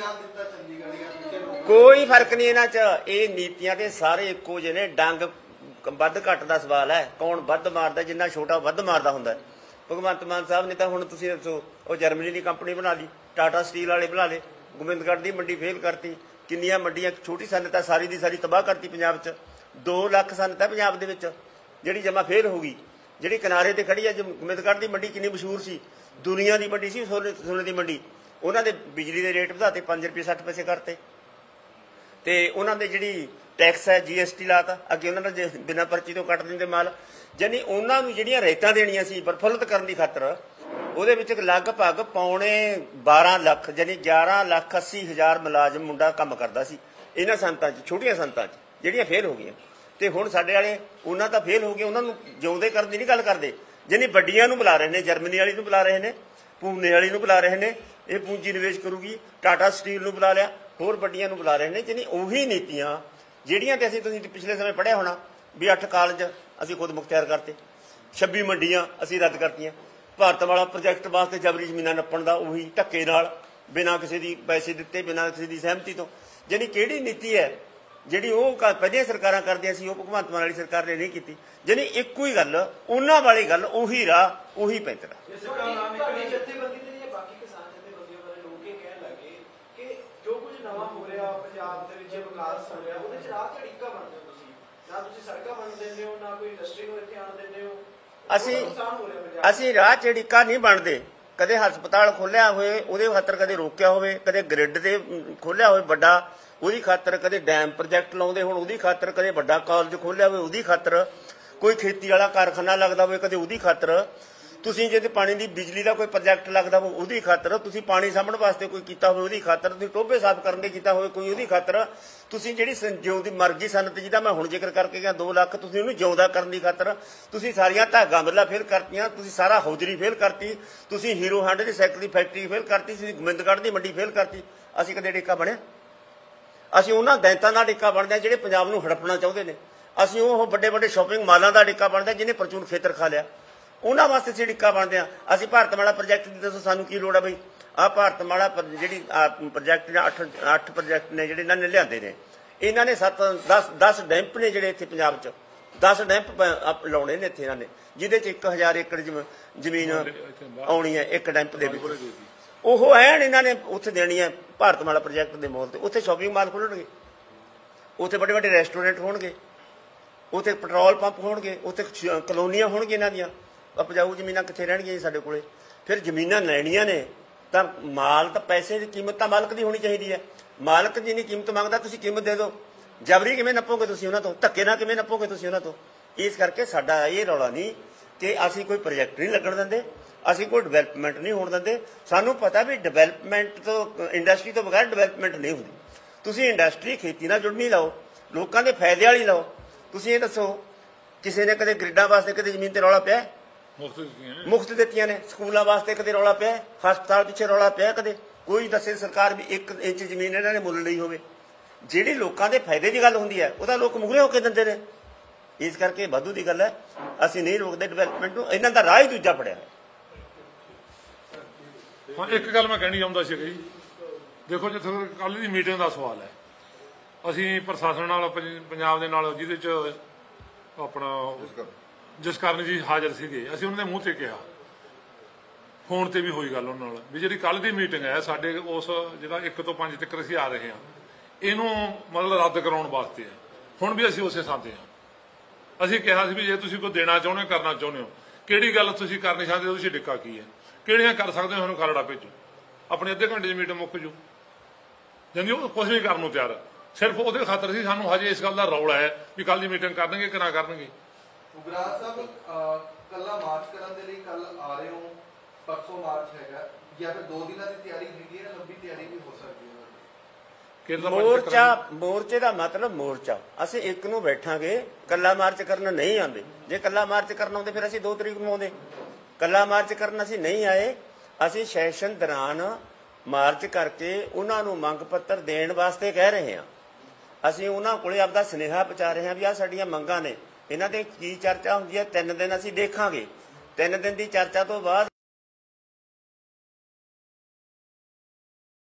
ਕੋਈ ਫਰਕ ਨਹੀਂ ਇਹਨਾਂ 'ਚ। ਇਹ ਨੀਤੀਆਂ ਤੇ ਸਾਰੇ ਇੱਕੋ ਜਿਹੇ ਨੇ। ਡੰਗ ਵੱਧ ਘੱਟ ਦਾ ਸਵਾਲ ਹੈ, ਕੌਣ ਵੱਧ ਮਾਰਦਾ, ਜਿੰਨਾ ਛੋਟਾ ਵੱਧ ਮਾਰਦਾ ਹੁੰਦਾ। ਭਗਵੰਤ ਮਾਨ ਸਾਹਿਬ ਨੇ ਤਾਂ ਹੁਣ ਤੁਸੀਂ ਦੱਸੋ, ਉਹ ਜਰਮਨੀ ਦੀ ਕੰਪਨੀ ਬਣਾ ਲਈ, ਟਾਟਾ ਸਟੀਲ ਵਾਲੇ ਬਣਾ ਲਏ, ਗੋਬਿੰਦਗੜ੍ਹ ਦੀ ਮੰਡੀ ਫੇਲ ਕਰਤੀ, ਕਿੰਨੀਆਂ ਮੰਡੀਆਂ, ਛੋਟੀ ਸਨਅਤ ਹੈ ਸਾਰੀ ਦੀ ਸਾਰੀ ਤਬਾਹ ਕਰਤੀ ਪੰਜਾਬ 'ਚ। 2 ਲੱਖ ਸਨਅਤ ਹੈ ਪੰਜਾਬ ਦੇ ਵਿੱਚ ਜਿਹੜੀ ਜਮਾ ਫੇਲ ਹੋ ਗਈ। ਜਿਹੜੀ ਕਿਨਾਰੇ ਤੇ ਖੜੀ ਹੈ ਗੋਬਿੰਦਗੜ੍ਹ ਦੀ ਮੰਡੀ ਕਿੰਨੀ ਮਸ਼ਹੂਰ ਸੀ, ਦੁਨੀਆ ਦੀ ਮੰਡੀ ਸੀ ਸੋਨੇ ਦੀ ਮੰਡੀ। ਉਹਨਾਂ ਦੇ ਬਿਜਲੀ ਦੇ ਰੇਟ ਵਧਾਤੇ, 5 ਰੁਪਏ 60 ਪੈਸੇ ਕਰਤੇ। ਤੇ ਉਹਨਾਂ ਦੇ ਜਿਹੜੀ ਟੈਕਸ ਹੈ GST ਲਾਤਾ, ਅੱਗੇ ਉਹਨਾਂ ਦਾ ਬਿਨਾਂ ਪਰਚੀ ਤੋਂ ਕੱਟ ਦਿੰਦੇ ਮਾਲ। ਯਾਨੀ ਉਹਨਾਂ ਨੂੰ ਜਿਹੜੀਆਂ ਰੇਟਾਂ ਦੇਣੀਆਂ ਸੀ ਪ੍ਰਫੁੱਲਤ ਕਰਨ ਦੀ ਖਾਤਰ, ਉਹਦੇ ਵਿੱਚ ਲਗਭਗ ਪੌਣੇ 12 ਲੱਖ ਯਾਨੀ 11,80,000 ਮੁਲਾਜ਼ਮ ਮੁੰਡਾ ਕੰਮ ਕਰਦਾ ਸੀ ਇਹਨਾਂ ਸੰਤਾਂ 'ਚ, ਛੋਟੀਆਂ ਸੰਤਾਂ 'ਚ ਜਿਹੜੀਆਂ ਫੇਲ ਹੋ ਗਈਆਂ। ਤੇ ਹੁਣ ਸਾਡੇ ਵਾਲੇ ਉਹਨਾਂ ਤਾਂ ਫੇਲ ਹੋ ਗਏ, ਉਹਨਾਂ ਨੂੰ ਜਿਉਂਦੇ ਕਰਨ ਦੀ ਨਹੀਂ ਗੱਲ ਕਰਦੇ। ਯਾਨੀ ਵੱਡੀਆਂ ਨੂੰ ਬੁਲਾ ਰਹੇ ਨੇ, ਜਰਮਨੀ ਵਾਲੀ ਨੂੰ ਬੁਲਾ ਰਹੇ ਨੇ, ਪੂਨੇ ਵਾਲੀ ਨੂੰ ਬੁਲਾ ਰਹੇ ਨੇ, ਇਹ ਪੂੰਜੀ ਨਿਵੇਸ਼ ਕਰੂਗੀ, ਟਾਟਾ ਸਟੀਲ ਨੂੰ ਬੁਲਾ ਲਿਆ, ਹੋਰ ਵੱਡੀਆਂ ਨੂੰ ਬੁਲਾ ਰਹੇ ਨੇ। ਯਾਨੀ ਉਹੀ ਨੀਤੀਆਂ ਜਿਹੜੀਆਂ ਤੇ ਤੁਸੀਂ ਪਿਛਲੇ ਸਮੇਂ ਪੜ੍ਹਿਆ ਹੋਣਾ ਵੀ 8 ਕਾਲਜ ਅਸੀਂ ਖੁਦ ਮੁਖਤਿਆਰ ਕਰਤੇ, 26 ਮੰਡੀਆਂ ਅਸੀਂ ਰੱਦ ਕਰਤੀਆਂ, ਭਾਰਤ ਵਾਲਾ ਪ੍ਰੋਜੈਕਟ ਵਾਸਤੇ ਜਬਰੀ ਜ਼ਮੀਨਾਂ ਨੱਪਣ ਦਾ ਉਹੀ ਧੱਕੇ ਨਾਲ, ਬਿਨਾਂ ਕਿਸੇ ਦੀ ਪੈਸੇ ਦਿੱਤੇ, ਬਿਨਾਂ ਕਿਸੇ ਦੀ ਸਹਿਮਤੀ ਤੋਂ। ਯਾਨੀ ਕਿਹੜੀ ਨੀਤੀ ਹੈ ਜਿਹੜੀ ਉਹ ਪਹਿਲੀਆਂ ਸਰਕਾਰਾਂ ਕਰਦੀਆਂ ਸੀ, ਉਹ ਭਗਵੰਤ ਮਾਨ ਵਾਲੀ ਸਰਕਾਰ ਨੇ ਨਹੀਂ ਕੀਤੀ। ਯਾਨੀ ਇੱਕੋ ਹੀ ਗੱਲ, ਉਹਨਾਂ ਵਾਲੀ ਗੱਲ, ਉਹੀ ਰਾਹ, ਉਹੀ ਪੈਂਤਰਾ।
ਤੁਹਾਡੀ ਜਥੇਬੰਦੀ ਤੇ ਜਾਂ ਬਾਕੀ ਕਿਸਾਨ ਜਥੇਬੰਦੀਆਂ ਬਾਰੇ ਲੋਕ ਇਹ ਕਹਿਣ ਲੱਗੇ ਕਿ ਜੋ ਕੁਝ ਨਵਾਂ ਹੋ ਰਿਹਾ ਪੰਜਾਬ ਦੇ ਵਿੱਚ, ਵਿਕਾਸ ਹੋ ਰਿਹਾ, ਉਹਦੇ 'ਚ ਰਾਹ ਝੜੀਕਾ ਬਣਦੇ ਹੋ ਤੁਸੀਂ, ਨਾ ਤੁਸੀਂ ਸੜਕਾਂ ਬਣ ਦਿੰਦੇ ਹੋ, ਨਾ ਕੋਈ ਇੰਡਸਟਰੀ ਨੂੰ ਇੱਥੇ ਆਉਣ ਦਿੰਦੇ ਹੋ।
ਅਸੀਂ ਰਾਹ ਝੜੀਕਾ ਨਹੀਂ ਬਣਦੇ। ਕਦੇ ਹਸਪਤਾਲ ਖੋਲਿਆ ਹੋਏ ਉਹਦੇ ਖਾਤਰ ਕਦੇ ਰੋਕਿਆ ਹੋਵੇ, ਕਦੇ ਗ੍ਰਿਡ ਤੇ ਖੋਲਿਆ ਹੋਵੇ ਵੱਡਾ ਉਹਦੀ ਖਾਤਰ, ਕਦੇ ਡੈਮ ਪ੍ਰੋਜੈਕਟ ਲਾਉਂਦੇ ਹੁਣ ਉਹਦੀ ਖਾਤਰ, ਕਦੇ ਵੱਡਾ ਕਾਲਜ ਖੋਲਿਆ ਹੋਵੇ ਉਹਦੀ ਖਾਤਰ, ਕੋਈ ਖੇਤੀ ਵਾਲਾ ਕਾਰਖਾਨਾ ਲੱਗਦਾ ਹੋਵੇ ਕਦੇ ਉਹਦੀ ਖਾਤਰ, ਤੁਸੀਂ ਜੇ ਪਾਣੀ ਦੀ ਬਿਜਲੀ ਦਾ ਕੋਈ ਪ੍ਰੋਜੈਕਟ ਲੱਗਦਾ ਹੋਵੇ ਉਹਦੀ ਖਾਤਰ, ਤੁਸੀਂ ਪਾਣੀ ਸਾਂਭਣ ਵਾਸਤੇ ਕੋਈ ਕੀਤਾ ਹੋਵੇ ਉਹਦੀ ਖਾਤਰ, ਤੁਸੀਂ ਟੋਭੇ ਸਾਫ਼ ਕਰਨ ਦੇ ਕੀਤਾ ਹੋਵੇ ਕੋਈ ਉਹਦੀ ਖਾਤਰ, ਤੁਸੀਂ ਜਿਹੜੀ ਜਿਉਂ ਦੀ ਮਰ ਗਈ ਸਨਅਤ ਜਿਹਦਾ ਮੈਂ ਹੁਣ ਜ਼ਿਕਰ ਕਰਕੇ ਗਿਆ 2 ਲੱਖ, ਤੁਸੀਂ ਉਹਨੂੰ ਜਿਉਂਦਾ ਕਰਨ ਦੀ ਖਾਤਰ ਤੁਸੀਂ ਸਾਰੀਆਂ ਧਾਗਾ ਮਿੱਲਾਂ ਫੇਲ ਕਰਤੀਆਂ, ਤੁਸੀਂ ਸਾਰਾ ਹੌਜਰੀ ਫੇਲ ਕਰਤੀ, ਤੁਸੀਂ ਹੀਰੋ ਹਾਂਡੇ ਦੀ ਸਾਈਕਲ ਦੀ ਫੈਕਟਰੀ ਫੇਲ ਕਰਤੀ, ਤੁਸੀਂ ਗੋਬਿੰਦਗੜ੍ਹ ਦੀ ਮੰਡੀ ਫੇਲ ਕਰਤੀ। ਅਸੀਂ ਕਦੇ ਡੇਕਾ ਬਣਿਆ? ਅਸੀਂ ਉਹਨਾਂ ਦੈਂਤਾਂ ਦਾ ਡੇਕਾ ਬਣਦੇ ਜਿਹੜੇ ਪੰਜਾਬ ਨੂੰ ਹੜਪਣਾ ਚਾਹੁੰਦੇ ਨੇ। ਅਸੀਂ ਉਹ ਵੱਡੇ ਵੱਡੇ ਸ਼ਾਪਿੰਗ ਮਾਲਾਂ ਦਾ ਡੇਕਾ ਬਣਦੇ ਜਿਹਨੇ ਪ੍ਰਚੂਰ ਖੇਤਰ ਖਾ ਲਿਆ, ਉਹਨਾਂ ਵਾਸਤੇ ਅਸੀਂ ਡਿੱਕਾ ਬਣਦੇ ਹਾਂ। ਅਸੀਂ ਭਾਰਤਮਾਲਾ ਪ੍ਰੋਜੈਕਟ ਦੀ ਦੱਸੋ ਸਾਨੂੰ ਕੀ ਲੋੜ ਆ ਬਈ? ਆਹ ਭਾਰਤਮਾਲਾ ਜਿਹੜੀ ਪ੍ਰੋਜੈਕਟ ਜਾਂ 8 ਪ੍ਰੋਜੈਕਟ ਨੇ ਜਿਹੜੇ ਇਹਨਾਂ ਨੇ ਲਿਆਂਦੇ ਨੇ, ਇਹਨਾਂ ਨੇ 10 ਡੈਂਪ ਨੇ ਜਿਹੜੇ ਇੱਥੇ ਪੰਜਾਬ 'ਚ, 10 ਡੈਂਪ ਲਾਉਣੇ ਨੇ ਇੱਥੇ ਇਹਨਾਂ ਨੇ, ਜਿਹਦੇ 'ਚ 1000 ਏਕੜ ਜ਼ਮੀਨ ਆਉਣੀ ਹੈ ਇੱਕ ਡੈਂਪ ਦੇ ਵਿੱਚ। ਉਹ ਐਨ ਇਹਨਾਂ ਨੇ ਉੱਥੇ ਦੇਣੀ ਹੈ ਭਾਰਤਮਾਲਾ ਪ੍ਰੋਜੈਕਟ ਦੇ ਮੋਲ ਤੇ। ਉੱਥੇ ਸ਼ਾਪਿੰਗ ਮਾਲ ਖੋਲ੍ਹਣਗੇ, ਉੱਥੇ ਵੱਡੇ ਵੱਡੇ ਰੈਸਟੋਰੈਂਟ ਹੋਣਗੇ, ਉੱਥੇ ਪੈਟਰੋਲ ਪੰਪ ਹੋਣਗੇ, ਉੱਥੇ ਕਲੋਨੀਆਂ ਹੋਣਗੀਆਂ ਇਹਨਾਂ ਦੀਆਂ। ਉਪਜਾਊ ਜ਼ਮੀਨਾਂ ਕਿੱਥੇ ਰਹਿਣਗੀਆਂ ਜੀ ਸਾਡੇ ਕੋਲੇ? ਫਿਰ ਜ਼ਮੀਨਾਂ ਲੈਣੀਆਂ ਨੇ ਤਾਂ ਮਾਲ ਤਾਂ ਪੈਸੇ ਦੀ ਕੀਮਤ ਤਾਂ ਮਾਲਕ ਦੀ ਹੋਣੀ ਚਾਹੀਦੀ ਹੈ। ਮਾਲਕ ਜਿੰਨੀ ਕੀਮਤ ਮੰਗਦਾ ਤੁਸੀਂ ਕੀਮਤ ਦੇ ਦਿਓ। ਜਬਰੀ ਕਿਵੇਂ ਨੱਪੋਗੇ ਤੁਸੀਂ ਉਹਨਾਂ ਤੋਂ? ਧੱਕੇ ਨਾਲ ਕਿਵੇਂ ਨੱਪੋਗੇ ਤੁਸੀਂ ਉਹਨਾਂ ਤੋਂ? ਇਸ ਕਰਕੇ ਸਾਡਾ ਇਹ ਰੌਲਾ ਨਹੀਂ ਕਿ ਅਸੀਂ ਕੋਈ ਪ੍ਰੋਜੈਕਟ ਨਹੀਂ ਲੱਗਣ ਦਿੰਦੇ, ਅਸੀਂ ਕੋਈ ਡਿਵੈਲਪਮੈਂਟ ਨਹੀਂ ਹੋਣ ਦਿੰਦੇ। ਸਾਨੂੰ ਪਤਾ ਵੀ ਡਿਵੈਲਪਮੈਂਟ ਤੋਂ, ਇੰਡਸਟਰੀ ਤੋਂ ਬਗੈਰ ਡਿਵੈਲਪਮੈਂਟ ਨਹੀਂ ਹੁੰਦੀ। ਤੁਸੀਂ ਇੰਡਸਟਰੀ ਖੇਤੀ ਨਾਲ ਜੁੜਨੀ ਲਾਓ, ਲੋਕਾਂ ਦੇ ਫਾਇਦੇ ਵਾਲੀ ਲਾਓ। ਤੁਸੀਂ ਇਹ ਦੱਸੋ ਕਿਸੇ ਨੇ ਕਦੇ ਗ੍ਰਿਡਾਂ ਵਾਸਤੇ ਕਦੇ ਜ਼ਮੀਨ ਤੇ ਰੌਲਾ ਪਿਆ? ਮੁਫਤ ਦਿੱਤੀਆਂ ਨੇ। ਸਕੂਲਾਂ ਵਾਸਤੇ ਕਦੇ ਰੌਲਾ ਪਿਆ? ਹਸਪਤਾਲ ਪਿੱਛੇ ਰੌਲਾ ਪਿਆ ਕਦੇ? ਕੋਈ ਦੱਸੇ ਸਰਕਾਰ ਵੀ 1 ਇੰਚ ਜ਼ਮੀਨ ਇਹਨਾਂ ਨੇ ਮੁੱਲ ਲਈ ਹੋਵੇ? ਜਿਹੜੀ ਲੋਕਾਂ ਦੇ ਫਾਇਦੇ ਦੀ ਗੱਲ ਹੁੰਦੀ ਹੈ ਉਹਦਾ ਲੋਕ ਮੂਹਰੇ ਹੋ ਕੇ ਦਿੰਦੇ ਨੇ। ਇਸ ਕਰਕੇ ਵਾਧੂ ਦੀ ਗੱਲ ਹੈ, ਅਸੀਂ ਨਹੀਂ ਰੋਕਦੇ ਡਿਵੈਲਪਮੈਂਟ ਨੂੰ। ਇਹਨਾਂ ਦਾ ਰਾਹ ਹੀ ਦੂਜਾ ਫੜਿਆ।
ਹਾਂ, ਇੱਕ ਗੱਲ ਮੈਂ ਕਹਿਣੀ ਚਾਹੁੰਦਾ ਸੀ ਜੀ, ਦੇਖੋ ਜਿੱਥੇ ਕੱਲ੍ਹ ਦੀ ਮੀਟਿੰਗ ਦਾ ਸਵਾਲ ਹੈ, ਅਸੀਂ ਪ੍ਰਸ਼ਾਸਨ ਨਾਲ, ਪੰਜਾਬ ਦੇ ਨਾਲ, ਜਿਹਦੇ 'ਚ ਆਪਣਾ ਜਸਕਰਨ ਜੀ ਹਾਜ਼ਰ ਸੀਗੇ, ਅਸੀਂ ਉਹਨਾਂ ਦੇ ਮੂੰਹ ਤੇ ਕਿਹਾ, ਫੋਨ ਤੇ ਵੀ ਹੋਈ ਗੱਲ ਉਹਨਾਂ ਨਾਲ, ਵੀ ਜਿਹੜੀ ਕੱਲ੍ਹ ਦੀ ਮੀਟਿੰਗ ਹੈ ਸਾਡੇ ਉਸ ਜਿਹੜਾ 1 ਤੋਂ 5 ਤੱਕ ਅਸੀਂ ਆ ਰਹੇ ਹਾਂ, ਇਹਨੂੰ ਮਤਲਬ ਰੱਦ ਕਰਾਉਣ ਵਾਸਤੇ ਹੈ। ਹੁਣ ਵੀ ਅਸੀਂ ਉਸੇ ਸਾਥੇ ਹਾਂ। ਅਸੀਂ ਕਿਹਾ ਸੀ ਵੀ ਜੇ ਤੁਸੀਂ ਕੋਈ ਦੇਣਾ ਚਾਹੁੰਦੇ ਹੋ, ਕਰਨਾ ਚਾਹੁੰਦੇ ਹੋ, ਕਿਹੜੀ ਗੱਲ ਤੁਸੀਂ ਕਰਨੀ ਚਾਹੁੰਦੇ ਹੋ, ਤੁਸੀਂ ਡਿੱਕਾ ਕੀ ਹੈ, ਕਿਹੜੀਆਂ ਕਰ ਸਕਦੇ ਹੋ, ਸਾਨੂੰ ਖਰੜਾ ਭੇਜੋ, ਆਪਣੇ ਅੱਧੇ ਘੰਟੇ 'ਚ ਮੀਟਿੰਗ ਮੁੱਕ ਜੂ। ਜਾਂਦੀ ਉਹ ਕੁਛ ਨਹੀਂ ਕਰਨ ਨੂੰ ਤਿਆਰ, ਸਿਰਫ ਉਹਦੇ ਖਾਤਰ ਸੀ ਸਾਨੂੰ ਹਜੇ ਇਸ ਗੱਲ ਦਾ ਰੌਲਾ ਹੈ ਵੀ ਕੱਲ ਦੀ ਮੀਟਿੰਗ ਕਰਨਗੇ ਕਿ ਨਾ ਕਰਨਗੇ।
ਉਗਰਾਹ ਸਾਹਿਬ ਕੱਲਾ ਮਾਰਚ ਕਰਨ ਦੇ ਲਈ ਕੱਲ ਆ ਰਹੇ ਹੋ, ਪਰਸੋਂ ਮਾਰਚ ਹੈਗਾ, ਜਾਂ ਫਿਰ 2 ਦਿਨਾਂ ਦੀ ਤਿਆਰੀ ਹੈਗੀ ਹੈ, ਲੰਬੀ ਤਿਆਰੀ ਵੀ ਹੋ ਸਕਦੀ ਹੈ?
ਮੋਰਚੇ ਦਾ ਮਤਲਬ ਮੋਰਚਾ, ਅਸੀਂ ਇੱਕ ਨੂੰ ਬੈਠਾਂਗੇ, ਕੱਲਾ ਮਾਰਚ ਕਰਨ ਨਹੀਂ ਆਉਂਦੇ। ਜੇ ਕੱਲਾ ਮਾਰਚ ਕਰਨ ਆਉਂਦੇ ਫਿਰ ਅਸੀਂ 2 ਤਰੀਕ ਨੂੰ ਆਉਂਦੇ। ਕੱਲਾ ਮਾਰਚ ਕਰਨ ਅਸੀਂ ਨਹੀਂ ਆਏ, ਅਸੀਂ ਸੈਸ਼ਨ ਦੌਰਾਨ ਮਾਰਚ ਕਰਕੇ ਉਹਨਾਂ ਨੂੰ ਮੰਗ ਪੱਤਰ ਦੇਣ ਵਾਸਤੇ ਕਹਿ ਰਹੇ ਹਾਂ। ਅਸੀਂ ਉਹਨਾਂ ਕੋਲੇ ਆਪਦਾ ਸੁਨੇਹਾ ਪਹੁੰਚਾ ਰਹੇ ਹਾਂ ਵੀ ਆਹ ਸਾਡੀਆਂ ਮੰਗਾਂ ਨੇ, ਇਹਨਾਂ ਤੇ ਕੀ ਚਰਚਾ ਹੁੰਦੀ ਹੈ 3 ਦਿਨ ਅਸੀਂ ਦੇਖਾਂਗੇ। 3 ਦਿਨ ਦੀ ਚਰਚਾ ਤੋਂ ਬਾਅਦ